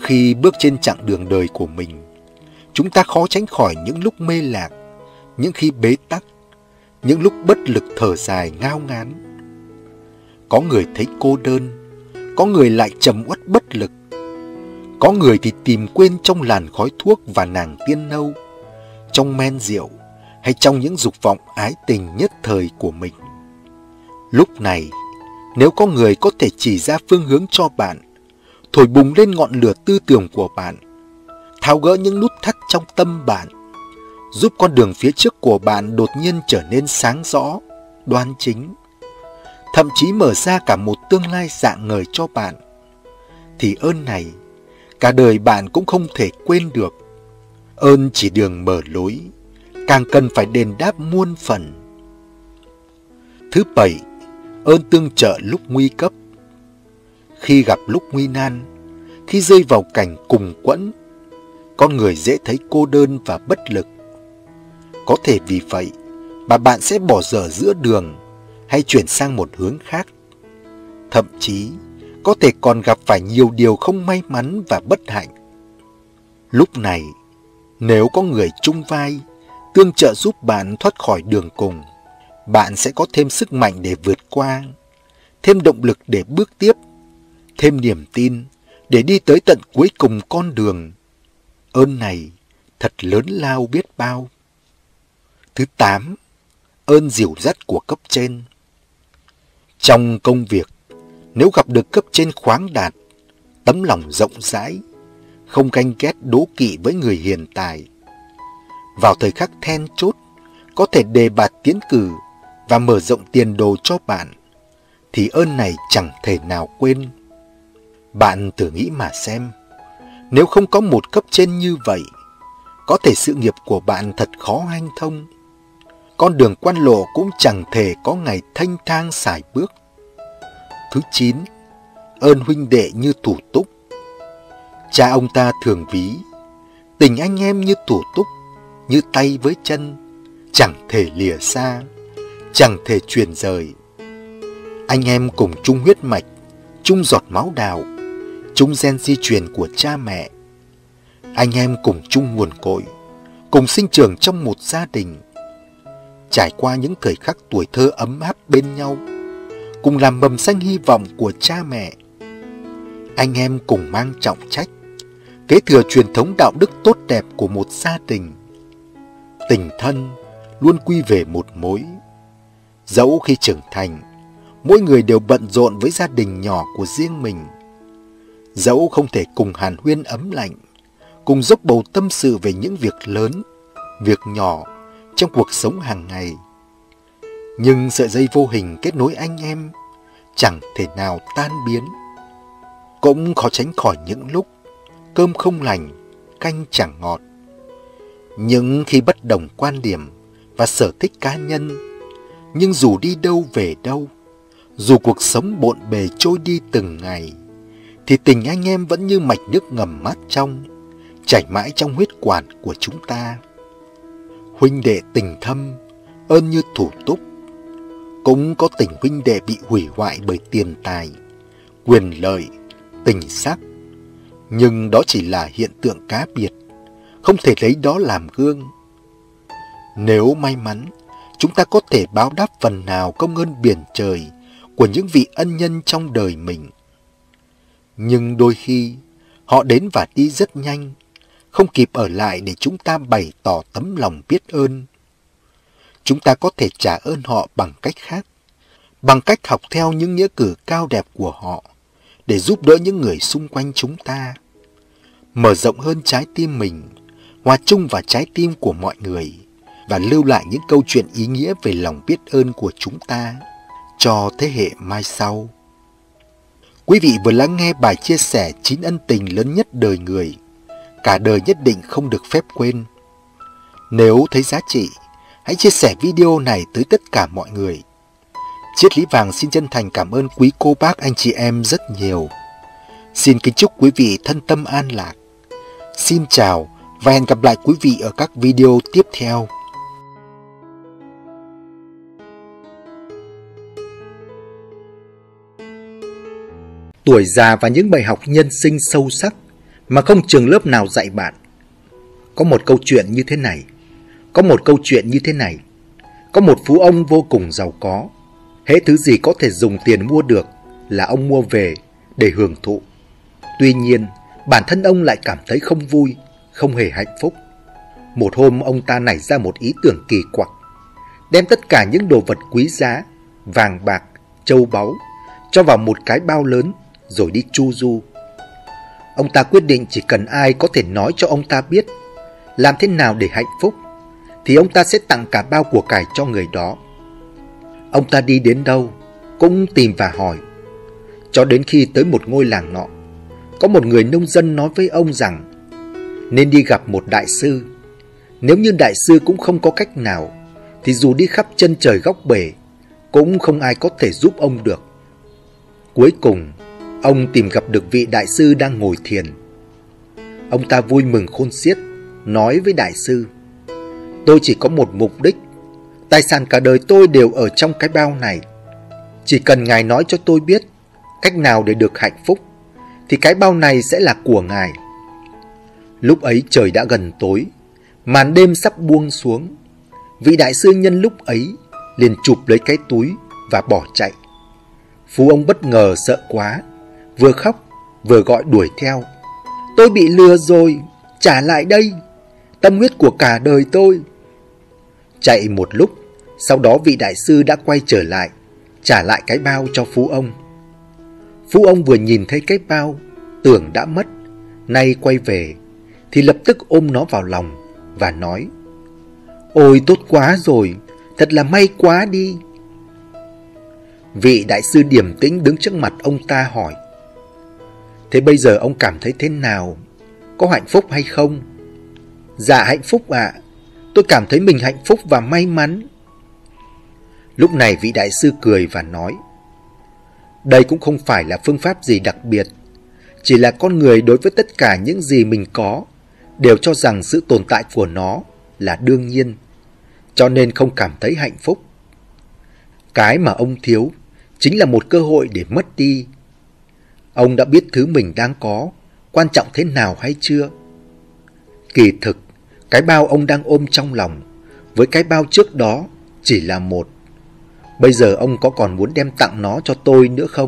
Khi bước trên chặng đường đời của mình, chúng ta khó tránh khỏi những lúc mê lạc, những khi bế tắc, những lúc bất lực thở dài ngao ngán. Có người thấy cô đơn, có người lại trầm uất bất lực. Có người thì tìm quên trong làn khói thuốc và nàng tiên nâu, trong men rượu hay trong những dục vọng ái tình nhất thời của mình. Lúc này, nếu có người có thể chỉ ra phương hướng cho bạn, thổi bùng lên ngọn lửa tư tưởng của bạn, tháo gỡ những nút thắt trong tâm bạn, giúp con đường phía trước của bạn đột nhiên trở nên sáng rõ, đoan chính, thậm chí mở ra cả một tương lai rạng ngời cho bạn, thì ơn này cả đời bạn cũng không thể quên được. Ơn chỉ đường mở lối, càng cần phải đền đáp muôn phần. Thứ bảy, ơn tương trợ lúc nguy cấp. Khi gặp lúc nguy nan, khi rơi vào cảnh cùng quẫn, con người dễ thấy cô đơn và bất lực. Có thể vì vậy mà bạn sẽ bỏ dở giữa đường hay chuyển sang một hướng khác. Thậm chí có thể còn gặp phải nhiều điều không may mắn và bất hạnh. Lúc này, nếu có người chung vai, tương trợ giúp bạn thoát khỏi đường cùng, bạn sẽ có thêm sức mạnh để vượt qua, thêm động lực để bước tiếp, thêm niềm tin để đi tới tận cuối cùng con đường. Ơn này thật lớn lao biết bao. Thứ tám, ơn dìu dắt của cấp trên. Trong công việc, nếu gặp được cấp trên khoáng đạt, tấm lòng rộng rãi, không ganh ghét đố kỵ với người hiền tài, vào thời khắc then chốt có thể đề bạt tiến cử và mở rộng tiền đồ cho bạn, thì ơn này chẳng thể nào quên. Bạn thử nghĩ mà xem, nếu không có một cấp trên như vậy, có thể sự nghiệp của bạn thật khó hanh thông. Con đường quan lộ cũng chẳng thể có ngày thanh thang sải bước. Thứ chín, ơn huynh đệ như thủ túc. Cha ông ta thường ví tình anh em như thủ túc, như tay với chân, chẳng thể lìa xa, chẳng thể truyền rời. Anh em cùng chung huyết mạch, chung giọt máu đào, chung gen di truyền của cha mẹ. Anh em cùng chung nguồn cội, cùng sinh trưởng trong một gia đình, trải qua những thời khắc tuổi thơ ấm áp bên nhau, cùng làm mầm xanh hy vọng của cha mẹ. Anh em cùng mang trọng trách, kế thừa truyền thống đạo đức tốt đẹp của một gia đình. Tình thân luôn quy về một mối. Dẫu khi trưởng thành, mỗi người đều bận rộn với gia đình nhỏ của riêng mình. Dẫu không thể cùng hàn huyên ấm lạnh, cùng dốc bầu tâm sự về những việc lớn, việc nhỏ trong cuộc sống hàng ngày, nhưng sợi dây vô hình kết nối anh em chẳng thể nào tan biến. Cũng khó tránh khỏi những lúc cơm không lành, canh chẳng ngọt. Nhưng khi bất đồng quan điểm và sở thích cá nhân, nhưng dù đi đâu về đâu, dù cuộc sống bộn bề trôi đi từng ngày, thì tình anh em vẫn như mạch nước ngầm mát trong, chảy mãi trong huyết quản của chúng ta. Huynh đệ tình thâm, ơn như thủ túc. Cũng có tình huynh đệ bị hủy hoại bởi tiền tài, quyền lợi, tình sắc. Nhưng đó chỉ là hiện tượng cá biệt, không thể lấy đó làm gương. Nếu may mắn, chúng ta có thể báo đáp phần nào công ơn biển trời của những vị ân nhân trong đời mình. Nhưng đôi khi, họ đến và đi rất nhanh, không kịp ở lại để chúng ta bày tỏ tấm lòng biết ơn. Chúng ta có thể trả ơn họ bằng cách khác, bằng cách học theo những nghĩa cử cao đẹp của họ, để giúp đỡ những người xung quanh chúng ta, mở rộng hơn trái tim mình, hòa chung vào trái tim của mọi người, và lưu lại những câu chuyện ý nghĩa về lòng biết ơn của chúng ta cho thế hệ mai sau. Quý vị vừa lắng nghe bài chia sẻ chín ân tình lớn nhất đời người, cả đời nhất định không được phép quên. Nếu thấy giá trị, hãy chia sẻ video này tới tất cả mọi người. Triết Lý Vàng xin chân thành cảm ơn quý cô bác anh chị em rất nhiều. Xin kính chúc quý vị thân tâm an lạc. Xin chào và hẹn gặp lại quý vị ở các video tiếp theo. Tuổi già và những bài học nhân sinh sâu sắc mà không trường lớp nào dạy bạn. Có một câu chuyện như thế này, có một câu chuyện như thế này. Có một phú ông vô cùng giàu có. Hễ thứ gì có thể dùng tiền mua được là ông mua về để hưởng thụ. Tuy nhiên, bản thân ông lại cảm thấy không vui, không hề hạnh phúc. Một hôm ông ta nảy ra một ý tưởng kỳ quặc, đem tất cả những đồ vật quý giá, vàng bạc, châu báu cho vào một cái bao lớn rồi đi chu du. Ông ta quyết định chỉ cần ai có thể nói cho ông ta biết làm thế nào để hạnh phúc thì ông ta sẽ tặng cả bao của cải cho người đó. Ông ta đi đến đâu cũng tìm và hỏi, cho đến khi tới một ngôi làng nọ. Có một người nông dân nói với ông rằng nên đi gặp một đại sư. Nếu như đại sư cũng không có cách nào thì dù đi khắp chân trời góc bể cũng không ai có thể giúp ông được. Cuối cùng ông tìm gặp được vị đại sư đang ngồi thiền. Ông ta vui mừng khôn xiết, nói với đại sư: tôi chỉ có một mục đích, tài sản cả đời tôi đều ở trong cái bao này. Chỉ cần ngài nói cho tôi biết cách nào để được hạnh phúc thì cái bao này sẽ là của ngài. Lúc ấy trời đã gần tối, màn đêm sắp buông xuống. Vị đại sư nhân lúc ấy liền chụp lấy cái túi và bỏ chạy. Phú ông bất ngờ sợ quá, vừa khóc vừa gọi đuổi theo: tôi bị lừa rồi, trả lại đây, tâm huyết của cả đời tôi. Chạy một lúc, sau đó vị đại sư đã quay trở lại, trả lại cái bao cho phú ông. Phú ông vừa nhìn thấy cái bao, tưởng đã mất, nay quay về, thì lập tức ôm nó vào lòng và nói: ôi tốt quá rồi, thật là may quá đi. Vị đại sư điềm tĩnh đứng trước mặt ông ta hỏi: thế bây giờ ông cảm thấy thế nào? Có hạnh phúc hay không? Dạ hạnh phúc ạ, à. Tôi cảm thấy mình hạnh phúc và may mắn. Lúc này vị đại sư cười và nói: đây cũng không phải là phương pháp gì đặc biệt, chỉ là con người đối với tất cả những gì mình có đều cho rằng sự tồn tại của nó là đương nhiên, cho nên không cảm thấy hạnh phúc. Cái mà ông thiếu chính là một cơ hội để mất đi. Ông đã biết thứ mình đang có quan trọng thế nào hay chưa? Kỳ thực, cái bao ông đang ôm trong lòng với cái bao trước đó chỉ là một. Bây giờ ông có còn muốn đem tặng nó cho tôi nữa không?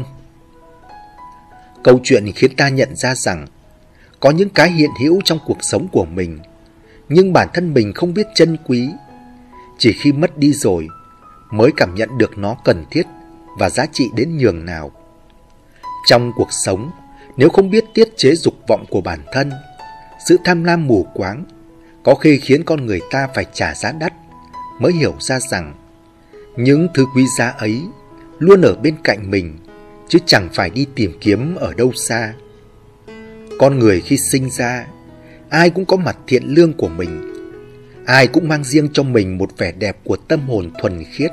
Câu chuyện khiến ta nhận ra rằng có những cái hiện hữu trong cuộc sống của mình, nhưng bản thân mình không biết trân quý. Chỉ khi mất đi rồi mới cảm nhận được nó cần thiết và giá trị đến nhường nào. Trong cuộc sống, nếu không biết tiết chế dục vọng của bản thân, sự tham lam mù quáng có khi khiến con người ta phải trả giá đắt mới hiểu ra rằng những thứ quý giá ấy luôn ở bên cạnh mình, chứ chẳng phải đi tìm kiếm ở đâu xa. Con người khi sinh ra, ai cũng có mặt thiện lương của mình, ai cũng mang riêng cho mình một vẻ đẹp của tâm hồn thuần khiết.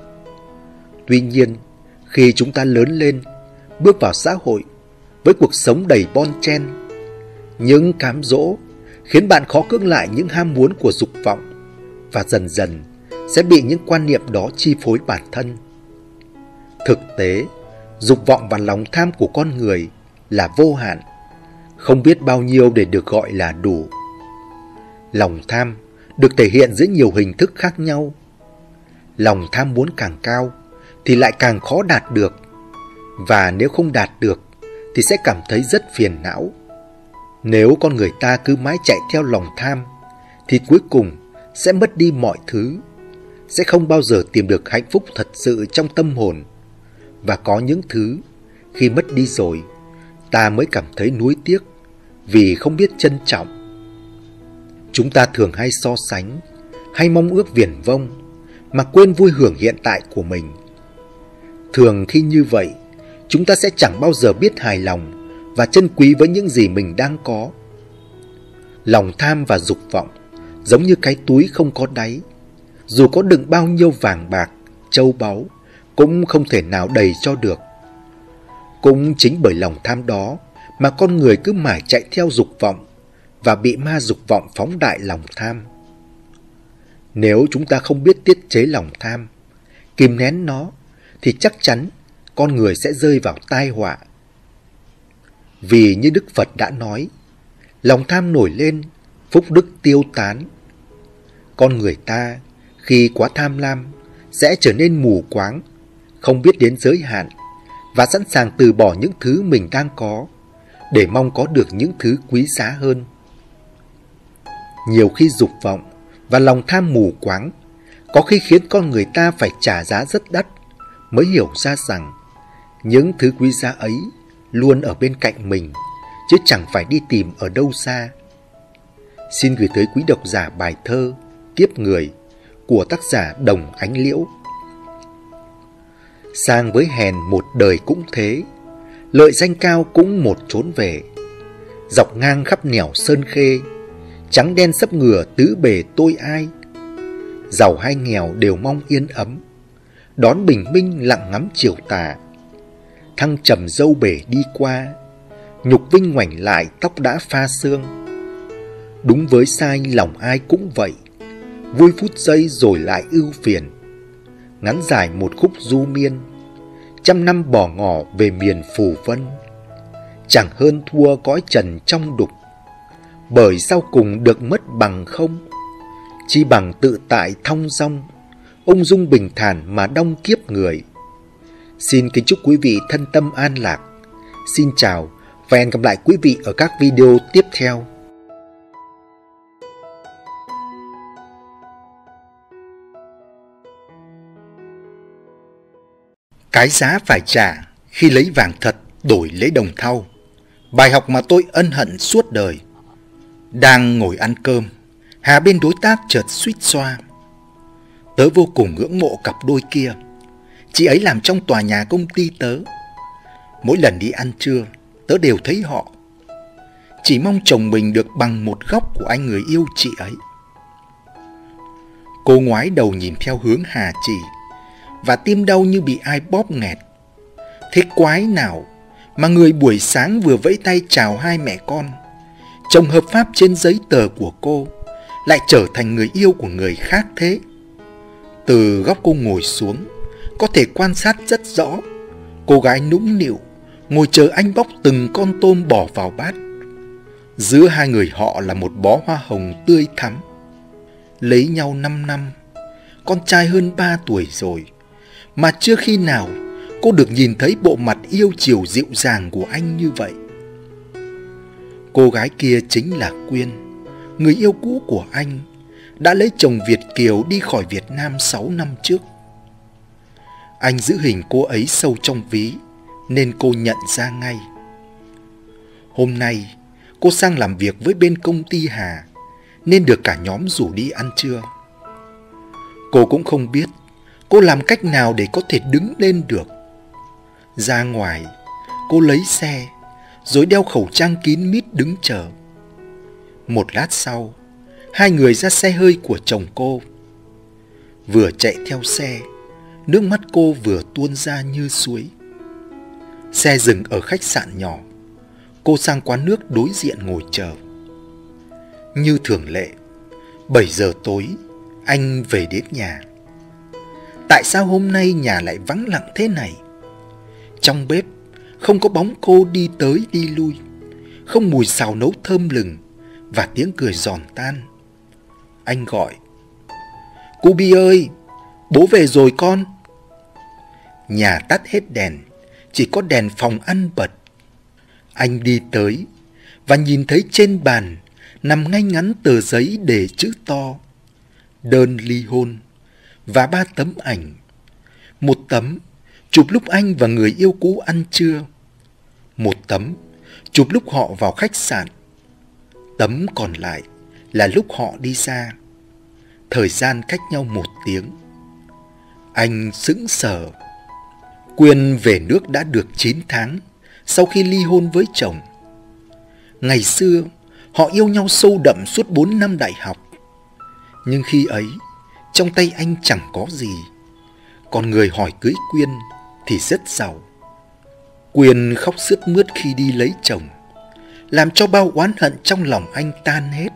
Tuy nhiên, khi chúng ta lớn lên, bước vào xã hội với cuộc sống đầy bon chen, những cám dỗ khiến bạn khó cưỡng lại những ham muốn của dục vọng, và dần dần sẽ bị những quan niệm đó chi phối bản thân. Thực tế, dục vọng và lòng tham của con người là vô hạn, không biết bao nhiêu để được gọi là đủ. Lòng tham được thể hiện dưới nhiều hình thức khác nhau. Lòng tham muốn càng cao thì lại càng khó đạt được, và nếu không đạt được thì sẽ cảm thấy rất phiền não. Nếu con người ta cứ mãi chạy theo lòng tham thì cuối cùng sẽ mất đi mọi thứ, sẽ không bao giờ tìm được hạnh phúc thật sự trong tâm hồn. Và có những thứ khi mất đi rồi, ta mới cảm thấy nuối tiếc vì không biết trân trọng. Chúng ta thường hay so sánh, hay mong ước viển vông mà quên vui hưởng hiện tại của mình. Thường khi như vậy, chúng ta sẽ chẳng bao giờ biết hài lòng và trân quý với những gì mình đang có. Lòng tham và dục vọng giống như cái túi không có đáy, dù có đựng bao nhiêu vàng bạc, châu báu cũng không thể nào đầy cho được. Cũng chính bởi lòng tham đó mà con người cứ mãi chạy theo dục vọng và bị ma dục vọng phóng đại lòng tham. Nếu chúng ta không biết tiết chế lòng tham, kìm nén nó, thì chắc chắn con người sẽ rơi vào tai họa. Vì như Đức Phật đã nói, lòng tham nổi lên, phúc đức tiêu tán. Con người ta khi quá tham lam sẽ trở nên mù quáng, không biết đến giới hạn và sẵn sàng từ bỏ những thứ mình đang có để mong có được những thứ quý giá hơn. Nhiều khi dục vọng và lòng tham mù quáng có khi khiến con người ta phải trả giá rất đắt mới hiểu ra rằng những thứ quý giá ấy luôn ở bên cạnh mình, chứ chẳng phải đi tìm ở đâu xa. Xin gửi tới quý độc giả bài thơ Kiếp Người của tác giả Đồng Ánh Liễu. Sang với hèn một đời cũng thế, lợi danh cao cũng một trốn về. Dọc ngang khắp nẻo sơn khê, trắng đen sấp ngửa tứ bề tôi ai. Giàu hay nghèo đều mong yên ấm, đón bình minh lặng ngắm chiều tà. Thăng trầm dâu bể đi qua, nhục vinh ngoảnh lại tóc đã pha sương. Đúng với sai lòng ai cũng vậy, vui phút giây rồi lại ưu phiền. Ngắn dài một khúc du miên, trăm năm bỏ ngỏ về miền phù vân. Chẳng hơn thua cõi trần trong đục, bởi sau cùng được mất bằng không. Chi bằng tự tại thong dong, ung dung bình thản mà đong kiếp người. Xin kính chúc quý vị thân tâm an lạc. Xin chào và hẹn gặp lại quý vị ở các video tiếp theo. Cái giá phải trả khi lấy vàng thật đổi lấy đồng thau. Bài học mà tôi ân hận suốt đời. Đang ngồi ăn cơm, Hà bên đối tác chợt suýt xoa. Tớ vô cùng ngưỡng mộ cặp đôi kia. Chị ấy làm trong tòa nhà công ty tớ. Mỗi lần đi ăn trưa, tớ đều thấy họ. Chỉ mong chồng mình được bằng một góc của anh người yêu chị ấy. Cô ngoái đầu nhìn theo hướng Hà chỉ, và tim đau như bị ai bóp nghẹt. Thế quái nào mà người buổi sáng vừa vẫy tay chào hai mẹ con, chồng hợp pháp trên giấy tờ của cô, lại trở thành người yêu của người khác thế? Từ góc cô ngồi xuống, có thể quan sát rất rõ. Cô gái nũng nịu ngồi chờ anh bóc từng con tôm bỏ vào bát. Giữa hai người họ là một bó hoa hồng tươi thắm. Lấy nhau năm năm, con trai hơn ba tuổi rồi, mà chưa khi nào cô được nhìn thấy bộ mặt yêu chiều dịu dàng của anh như vậy. Cô gái kia chính là Quyên, người yêu cũ của anh, đã lấy chồng Việt kiều đi khỏi Việt Nam sáu năm trước. Anh giữ hình cô ấy sâu trong ví, nên cô nhận ra ngay. Hôm nay, cô sang làm việc với bên công ty Hà, nên được cả nhóm rủ đi ăn trưa. Cô cũng không biết cô làm cách nào để có thể đứng lên được. Ra ngoài, cô lấy xe, rồi đeo khẩu trang kín mít đứng chờ. Một lát sau, hai người ra xe hơi của chồng cô. Vừa chạy theo xe, nước mắt cô vừa tuôn ra như suối. Xe dừng ở khách sạn nhỏ. Cô sang quán nước đối diện ngồi chờ. Như thường lệ, bảy giờ tối, anh về đến nhà. Tại sao hôm nay nhà lại vắng lặng thế này? Trong bếp không có bóng cô đi tới đi lui, không mùi xào nấu thơm lừng và tiếng cười giòn tan. Anh gọi: "Cô Bi ơi, bố về rồi con." Nhà tắt hết đèn, chỉ có đèn phòng ăn bật. Anh đi tới và nhìn thấy trên bàn nằm ngay ngắn tờ giấy để chữ to: đơn ly hôn, và ba tấm ảnh. Một tấm chụp lúc anh và người yêu cũ ăn trưa. Một tấm chụp lúc họ vào khách sạn. Tấm còn lại là lúc họ đi ra. Thời gian cách nhau một tiếng. Anh sững sờ. Quyên về nước đã được chín tháng sau khi ly hôn với chồng. Ngày xưa, họ yêu nhau sâu đậm suốt bốn năm đại học. Nhưng khi ấy, trong tay anh chẳng có gì. Còn người hỏi cưới Quyên thì rất giàu. Quyên khóc sướt mướt khi đi lấy chồng, làm cho bao oán hận trong lòng anh tan hết.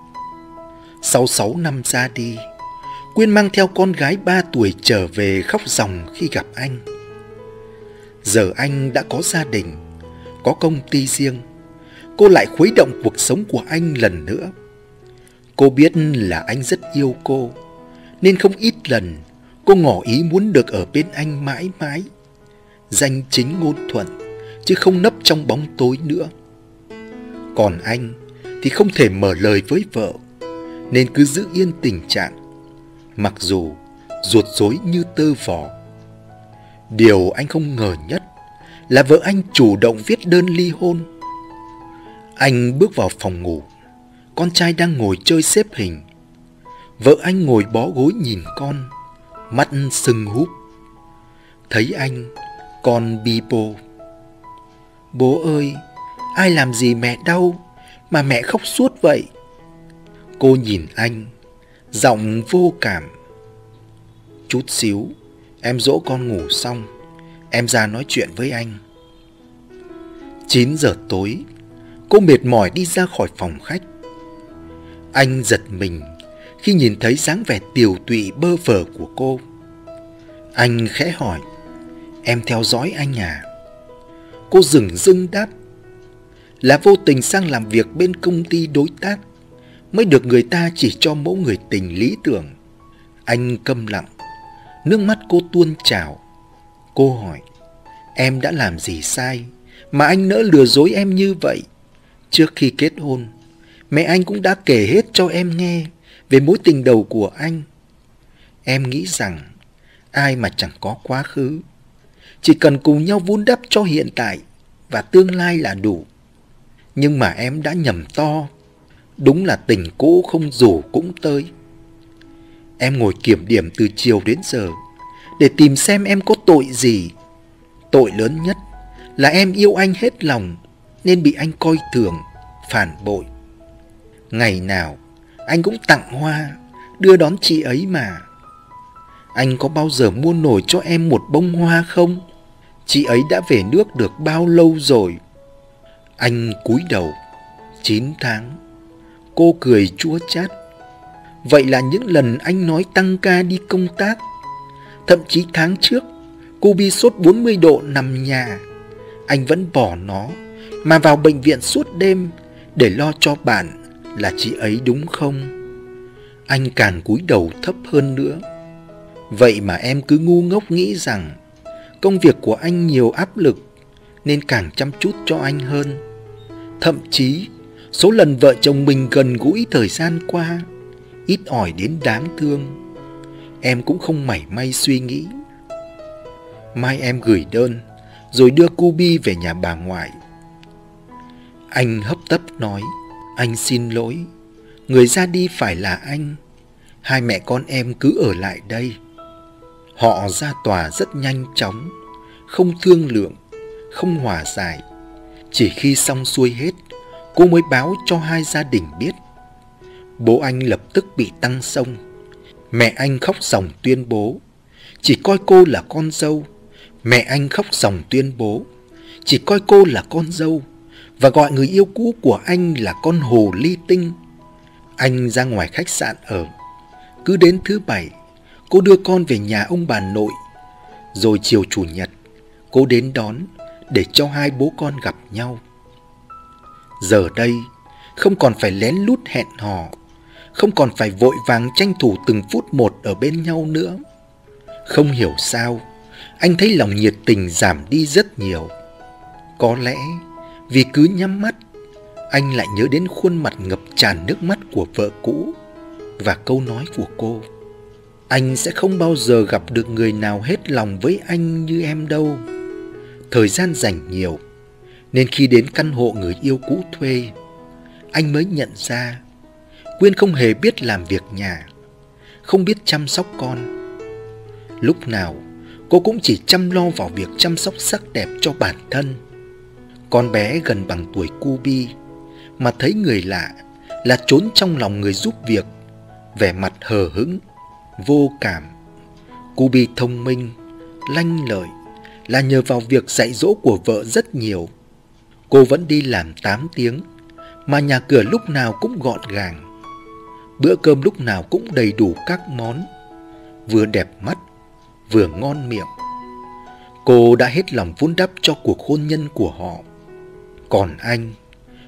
Sau sáu năm ra đi, Quyên mang theo con gái ba tuổi trở về khóc ròng khi gặp anh. Giờ anh đã có gia đình, có công ty riêng, cô lại khuấy động cuộc sống của anh lần nữa. Cô biết là anh rất yêu cô, nên không ít lần cô ngỏ ý muốn được ở bên anh mãi mãi, danh chính ngôn thuận, chứ không nấp trong bóng tối nữa. Còn anh thì không thể mở lời với vợ, nên cứ giữ yên tình trạng, mặc dù ruột rối như tơ vò. Điều anh không ngờ nhất là vợ anh chủ động viết đơn ly hôn. Anh bước vào phòng ngủ, con trai đang ngồi chơi xếp hình. Vợ anh ngồi bó gối nhìn con, mắt sưng húp. Thấy anh, con bi bô: "Bố ơi, ai làm gì mẹ đau mà mẹ khóc suốt vậy?" Cô nhìn anh, giọng vô cảm: "Chút xíu, em dỗ con ngủ xong, em ra nói chuyện với anh." Chín giờ tối, cô mệt mỏi đi ra khỏi phòng khách. Anh giật mình khi nhìn thấy dáng vẻ tiều tụy bơ phờ của cô. Anh khẽ hỏi: "Em theo dõi anh à?" Cô dửng dưng đáp: "Là vô tình sang làm việc bên công ty đối tác, mới được người ta chỉ cho mẫu người tình lý tưởng." Anh câm lặng, nước mắt cô tuôn trào. Cô hỏi: "Em đã làm gì sai mà anh nỡ lừa dối em như vậy? Trước khi kết hôn, mẹ anh cũng đã kể hết cho em nghe về mối tình đầu của anh. Em nghĩ rằng ai mà chẳng có quá khứ, chỉ cần cùng nhau vun đắp cho hiện tại và tương lai là đủ. Nhưng mà em đã nhầm to, đúng là tình cũ không rủ cũng tới." Em ngồi kiểm điểm từ chiều đến giờ để tìm xem em có tội gì. Tội lớn nhất là em yêu anh hết lòng nên bị anh coi thường, phản bội. Ngày nào anh cũng tặng hoa, đưa đón chị ấy mà. Anh có bao giờ mua nổi cho em một bông hoa không? Chị ấy đã về nước được bao lâu rồi? Anh cúi đầu: "Chín tháng." Cô cười chua chát: "Vậy là những lần anh nói tăng ca đi công tác, thậm chí tháng trước cô bị sốt bốn mươi độ nằm nhà, anh vẫn bỏ nó mà vào bệnh viện suốt đêm để lo cho bạn là chị ấy đúng không?" Anh càng cúi đầu thấp hơn nữa: "Vậy mà em cứ ngu ngốc nghĩ rằng công việc của anh nhiều áp lực nên càng chăm chút cho anh hơn. Thậm chí số lần vợ chồng mình gần gũi thời gian qua ít ỏi đến đáng thương, em cũng không mảy may suy nghĩ. Mai em gửi đơn rồi đưa cu Bi về nhà bà ngoại." Anh hấp tấp nói: "Anh xin lỗi, người ra đi phải là anh. Hai mẹ con em cứ ở lại đây." Họ ra tòa rất nhanh chóng, không thương lượng, không hòa giải. Chỉ khi xong xuôi hết, cô mới báo cho hai gia đình biết. Bố anh lập tức bị tăng xông. Mẹ anh khóc ròng tuyên bố chỉ coi cô là con dâu. Mẹ anh khóc ròng tuyên bố chỉ coi cô là con dâu và gọi người yêu cũ của anh là con hồ ly tinh. Anh ra ngoài khách sạn ở. Cứ đến thứ bảy, cô đưa con về nhà ông bà nội. Rồi chiều chủ nhật, cô đến đón để cho hai bố con gặp nhau. Giờ đây, không còn phải lén lút hẹn hò, không còn phải vội vàng tranh thủ từng phút một ở bên nhau nữa. Không hiểu sao, anh thấy lòng nhiệt tình giảm đi rất nhiều. Có lẽ vì cứ nhắm mắt, anh lại nhớ đến khuôn mặt ngập tràn nước mắt của vợ cũ và câu nói của cô: "Anh sẽ không bao giờ gặp được người nào hết lòng với anh như em đâu." Thời gian dành nhiều, nên khi đến căn hộ người yêu cũ thuê, anh mới nhận ra Quyên không hề biết làm việc nhà, không biết chăm sóc con. Lúc nào cô cũng chỉ chăm lo vào việc chăm sóc sắc đẹp cho bản thân. Con bé gần bằng tuổi cu Bi, mà thấy người lạ là trốn trong lòng người giúp việc, vẻ mặt hờ hững, vô cảm. Cu Bi thông minh, lanh lợi là nhờ vào việc dạy dỗ của vợ rất nhiều. Cô vẫn đi làm tám tiếng, mà nhà cửa lúc nào cũng gọn gàng. Bữa cơm lúc nào cũng đầy đủ các món, vừa đẹp mắt, vừa ngon miệng. Cô đã hết lòng vun đắp cho cuộc hôn nhân của họ. Còn anh,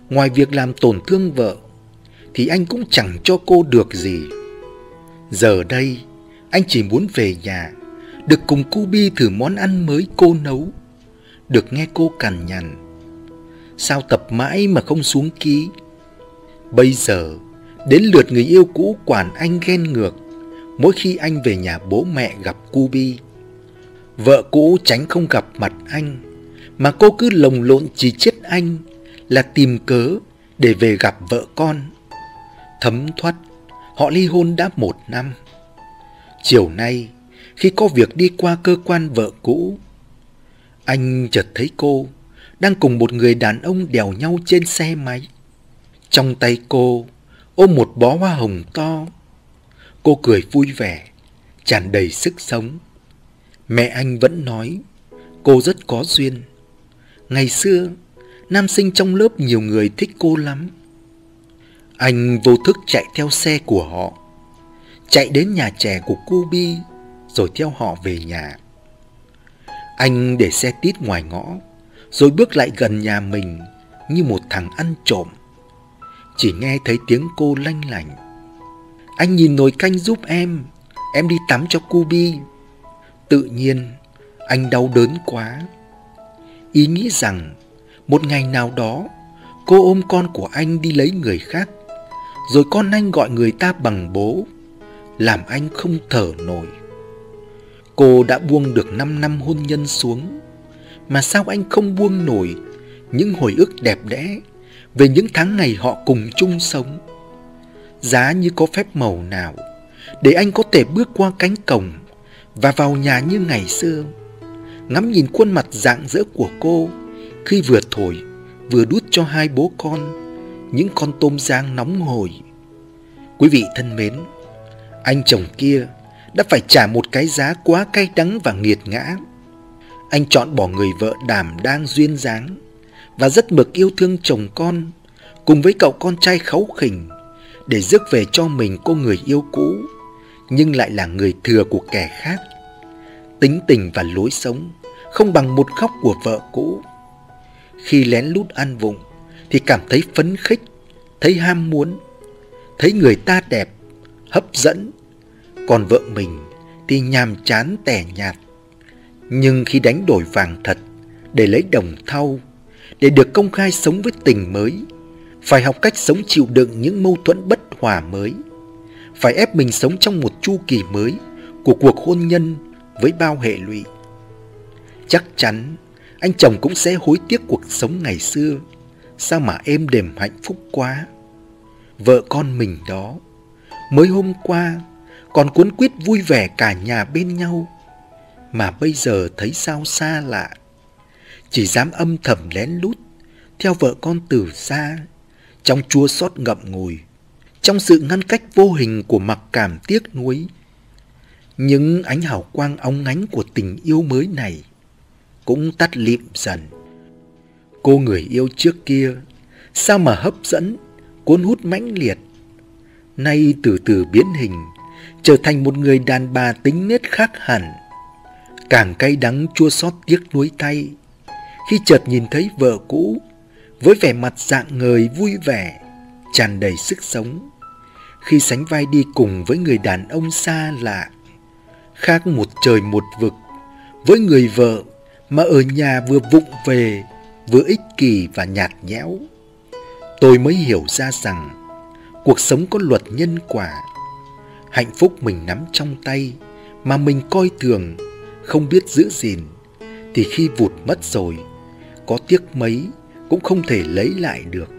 ngoài việc làm tổn thương vợ, thì anh cũng chẳng cho cô được gì. Giờ đây, anh chỉ muốn về nhà, được cùng cô Bi thử món ăn mới cô nấu, được nghe cô cằn nhằn: sao tập mãi mà không xuống ký. Bây giờ, đến lượt người yêu cũ quản anh ghen ngược mỗi khi anh về nhà bố mẹ gặp cô Bi. Vợ cũ tránh không gặp mặt anh, mà cô cứ lồng lộn chỉ trích anh là tìm cớ để về gặp vợ con. Thấm thoát, họ ly hôn đã một năm. Chiều nay, khi có việc đi qua cơ quan vợ cũ, anh chợt thấy cô đang cùng một người đàn ông đèo nhau trên xe máy. Trong tay cô ôm một bó hoa hồng to. Cô cười vui vẻ, tràn đầy sức sống. Mẹ anh vẫn nói cô rất có duyên. Ngày xưa, nam sinh trong lớp nhiều người thích cô lắm. Anh vô thức chạy theo xe của họ, chạy đến nhà trẻ của cô Bi, rồi theo họ về nhà. Anh để xe tít ngoài ngõ, rồi bước lại gần nhà mình như một thằng ăn trộm. Chỉ nghe thấy tiếng cô lanh lảnh: anh nhìn nồi canh giúp em, em đi tắm cho cô Bi. Tự nhiên, anh đau đớn quá. Ý nghĩ rằng một ngày nào đó cô ôm con của anh đi lấy người khác, rồi con anh gọi người ta bằng bố, làm anh không thở nổi. Cô đã buông được năm năm hôn nhân xuống, mà sao anh không buông nổi những hồi ức đẹp đẽ về những tháng ngày họ cùng chung sống. Giá như có phép màu nào để anh có thể bước qua cánh cổng và vào nhà như ngày xưa, ngắm nhìn khuôn mặt rạng rỡ của cô khi vừa thổi vừa đút cho hai bố con những con tôm rang nóng hổi. Quý vị thân mến, anh chồng kia đã phải trả một cái giá quá cay đắng và nghiệt ngã. Anh chọn bỏ người vợ đảm đang duyên dáng và rất mực yêu thương chồng con cùng với cậu con trai kháu khỉnh, để rước về cho mình cô người yêu cũ, nhưng lại là người thừa của kẻ khác. Tính tình và lối sống không bằng một góc của vợ cũ. Khi lén lút ăn vụng thì cảm thấy phấn khích, thấy ham muốn, thấy người ta đẹp, hấp dẫn, còn vợ mình thì nhàm chán tẻ nhạt. Nhưng khi đánh đổi vàng thật để lấy đồng thau, để được công khai sống với tình mới, phải học cách sống chịu đựng những mâu thuẫn bất hòa mới, phải ép mình sống trong một chu kỳ mới của cuộc hôn nhân với bao hệ lụy. Chắc chắn anh chồng cũng sẽ hối tiếc cuộc sống ngày xưa, sao mà êm đềm hạnh phúc quá. Vợ con mình đó, mới hôm qua còn cuốn quýt vui vẻ cả nhà bên nhau, mà bây giờ thấy sao xa lạ, chỉ dám âm thầm lén lút theo vợ con từ xa, trong chua xót ngậm ngùi, trong sự ngăn cách vô hình của mặc cảm tiếc nuối. Những ánh hào quang óng ánh của tình yêu mới này cũng tắt lịm dần. Cô người yêu trước kia sao mà hấp dẫn, cuốn hút mãnh liệt, nay từ từ biến hình, trở thành một người đàn bà tính nết khác hẳn. Càng cay đắng chua xót tiếc nuối thay khi chợt nhìn thấy vợ cũ với vẻ mặt rạng ngời vui vẻ, tràn đầy sức sống, khi sánh vai đi cùng với người đàn ông xa lạ, khác một trời một vực với người vợ mà ở nhà vừa vụng về, vừa ích kỷ và nhạt nhẽo. Tôi mới hiểu ra rằng cuộc sống có luật nhân quả. Hạnh phúc mình nắm trong tay mà mình coi thường, không biết giữ gìn, thì khi vụt mất rồi, có tiếc mấy cũng không thể lấy lại được.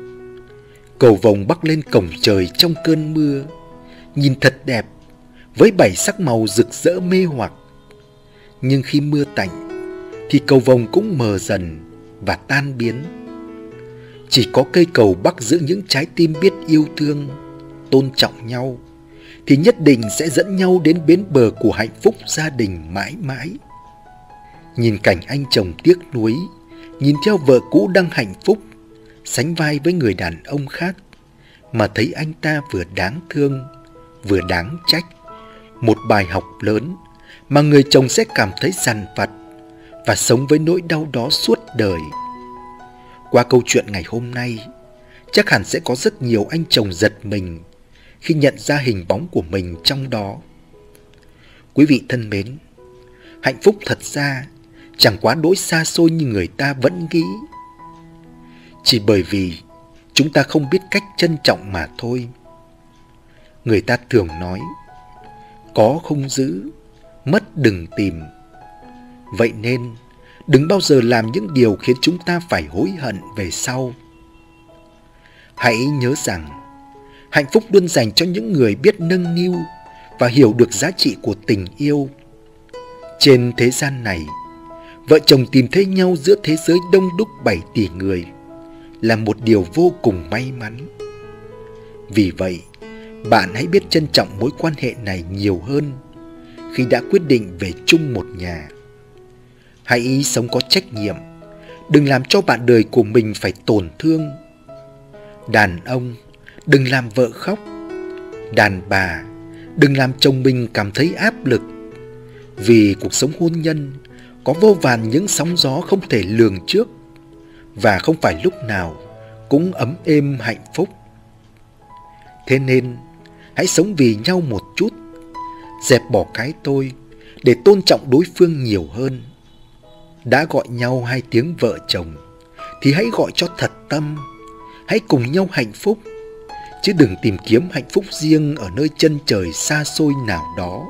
Cầu vồng bắc lên cổng trời trong cơn mưa, nhìn thật đẹp với bảy sắc màu rực rỡ mê hoặc. Nhưng khi mưa tạnh thì cầu vồng cũng mờ dần và tan biến. Chỉ có cây cầu bắc giữ những trái tim biết yêu thương, tôn trọng nhau, thì nhất định sẽ dẫn nhau đến bến bờ của hạnh phúc gia đình mãi mãi. Nhìn cảnh anh chồng tiếc nuối, nhìn theo vợ cũ đang hạnh phúc, sánh vai với người đàn ông khác, mà thấy anh ta vừa đáng thương, vừa đáng trách. Một bài học lớn mà người chồng sẽ cảm thấy dằn vặt và sống với nỗi đau đó suốt đời. Qua câu chuyện ngày hôm nay, chắc hẳn sẽ có rất nhiều anh chồng giật mình khi nhận ra hình bóng của mình trong đó. Quý vị thân mến, hạnh phúc thật ra chẳng quá đỗi xa xôi như người ta vẫn nghĩ. Chỉ bởi vì chúng ta không biết cách trân trọng mà thôi. Người ta thường nói, có không giữ, mất đừng tìm. Vậy nên, đừng bao giờ làm những điều khiến chúng ta phải hối hận về sau. Hãy nhớ rằng, hạnh phúc luôn dành cho những người biết nâng niu và hiểu được giá trị của tình yêu. Trên thế gian này, vợ chồng tìm thấy nhau giữa thế giới đông đúc bảy tỷ người là một điều vô cùng may mắn. Vì vậy, bạn hãy biết trân trọng mối quan hệ này nhiều hơn khi đã quyết định về chung một nhà. Hãy sống có trách nhiệm, đừng làm cho bạn đời của mình phải tổn thương. Đàn ông, đừng làm vợ khóc. Đàn bà, đừng làm chồng mình cảm thấy áp lực. Vì cuộc sống hôn nhân có vô vàn những sóng gió không thể lường trước, và không phải lúc nào cũng ấm êm hạnh phúc. Thế nên, hãy sống vì nhau một chút, dẹp bỏ cái tôi để tôn trọng đối phương nhiều hơn. Đã gọi nhau hai tiếng vợ chồng thì hãy gọi cho thật tâm. Hãy cùng nhau hạnh phúc, chứ đừng tìm kiếm hạnh phúc riêng ở nơi chân trời xa xôi nào đó.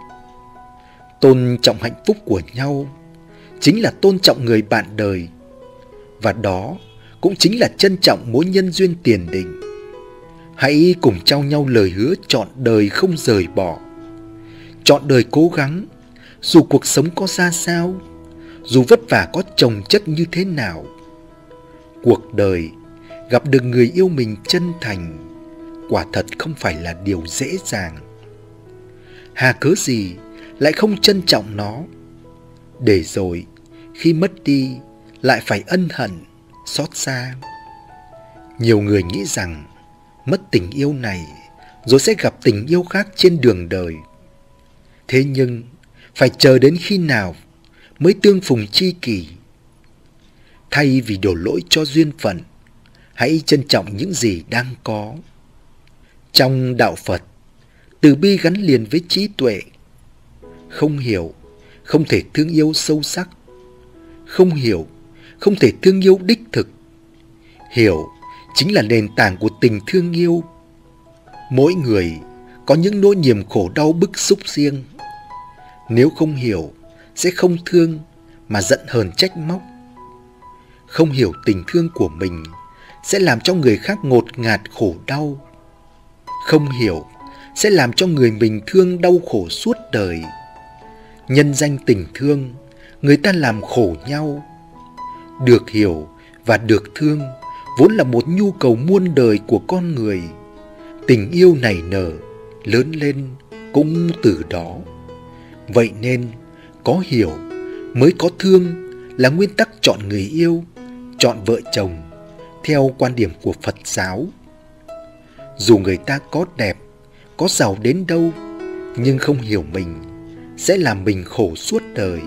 Tôn trọng hạnh phúc của nhau chính là tôn trọng người bạn đời, và đó cũng chính là trân trọng mối nhân duyên tiền định. Hãy cùng trao nhau lời hứa trọn đời không rời bỏ. Trọn đời cố gắng, dù cuộc sống có ra sao, dù vất vả có chồng chất như thế nào. Cuộc đời gặp được người yêu mình chân thành, quả thật không phải là điều dễ dàng. Hà cớ gì lại không trân trọng nó, để rồi khi mất đi lại phải ân hận, xót xa. Nhiều người nghĩ rằng mất tình yêu này rồi sẽ gặp tình yêu khác trên đường đời. Thế nhưng phải chờ đến khi nào mới tương phùng tri kỷ? Thay vì đổ lỗi cho duyên phận, hãy trân trọng những gì đang có. Trong đạo Phật, từ bi gắn liền với trí tuệ. Không hiểu, không thể thương yêu sâu sắc. Không hiểu, không thể thương yêu đích thực. Hiểu chính là nền tảng của tình thương yêu. Mỗi người có những nỗi niềm khổ đau bức xúc riêng. Nếu không hiểu, sẽ không thương mà giận hờn trách móc. Không hiểu tình thương của mình sẽ làm cho người khác ngột ngạt khổ đau. Không hiểu sẽ làm cho người mình thương đau khổ suốt đời. Nhân danh tình thương, người ta làm khổ nhau. Được hiểu và được thương vốn là một nhu cầu muôn đời của con người. Tình yêu nảy nở, lớn lên cũng từ đó. Vậy nên, có hiểu mới có thương là nguyên tắc chọn người yêu, chọn vợ chồng theo quan điểm của Phật giáo. Dù người ta có đẹp, có giàu đến đâu, nhưng không hiểu mình sẽ làm mình khổ suốt đời.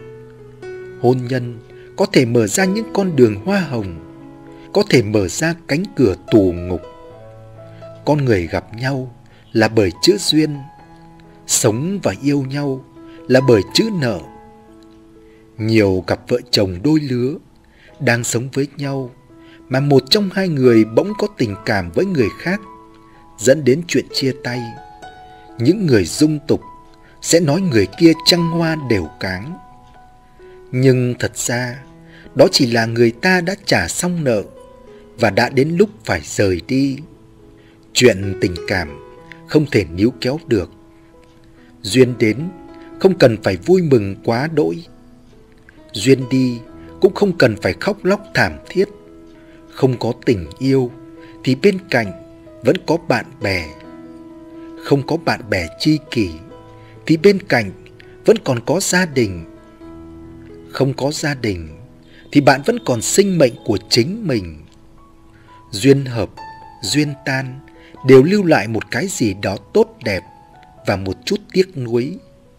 Hôn nhân có thể mở ra những con đường hoa hồng, có thể mở ra cánh cửa tù ngục. Con người gặp nhau là bởi chữ duyên, sống và yêu nhau là bởi chữ nợ. Nhiều cặp vợ chồng đôi lứa đang sống với nhau mà một trong hai người bỗng có tình cảm với người khác, dẫn đến chuyện chia tay. Những người dung tục sẽ nói người kia trăng hoa đều cáng. Nhưng thật ra đó chỉ là người ta đã trả xong nợ và đã đến lúc phải rời đi. Chuyện tình cảm không thể níu kéo được. Duyên đến không cần phải vui mừng quá đỗi. Duyên đi cũng không cần phải khóc lóc thảm thiết. Không có tình yêu thì bên cạnh vẫn có bạn bè. Không có bạn bè tri kỷ thì bên cạnh vẫn còn có gia đình. Không có gia đình thì bạn vẫn còn sinh mệnh của chính mình. Duyên hợp, duyên tan đều lưu lại một cái gì đó tốt đẹp và một chút tiếc nuối.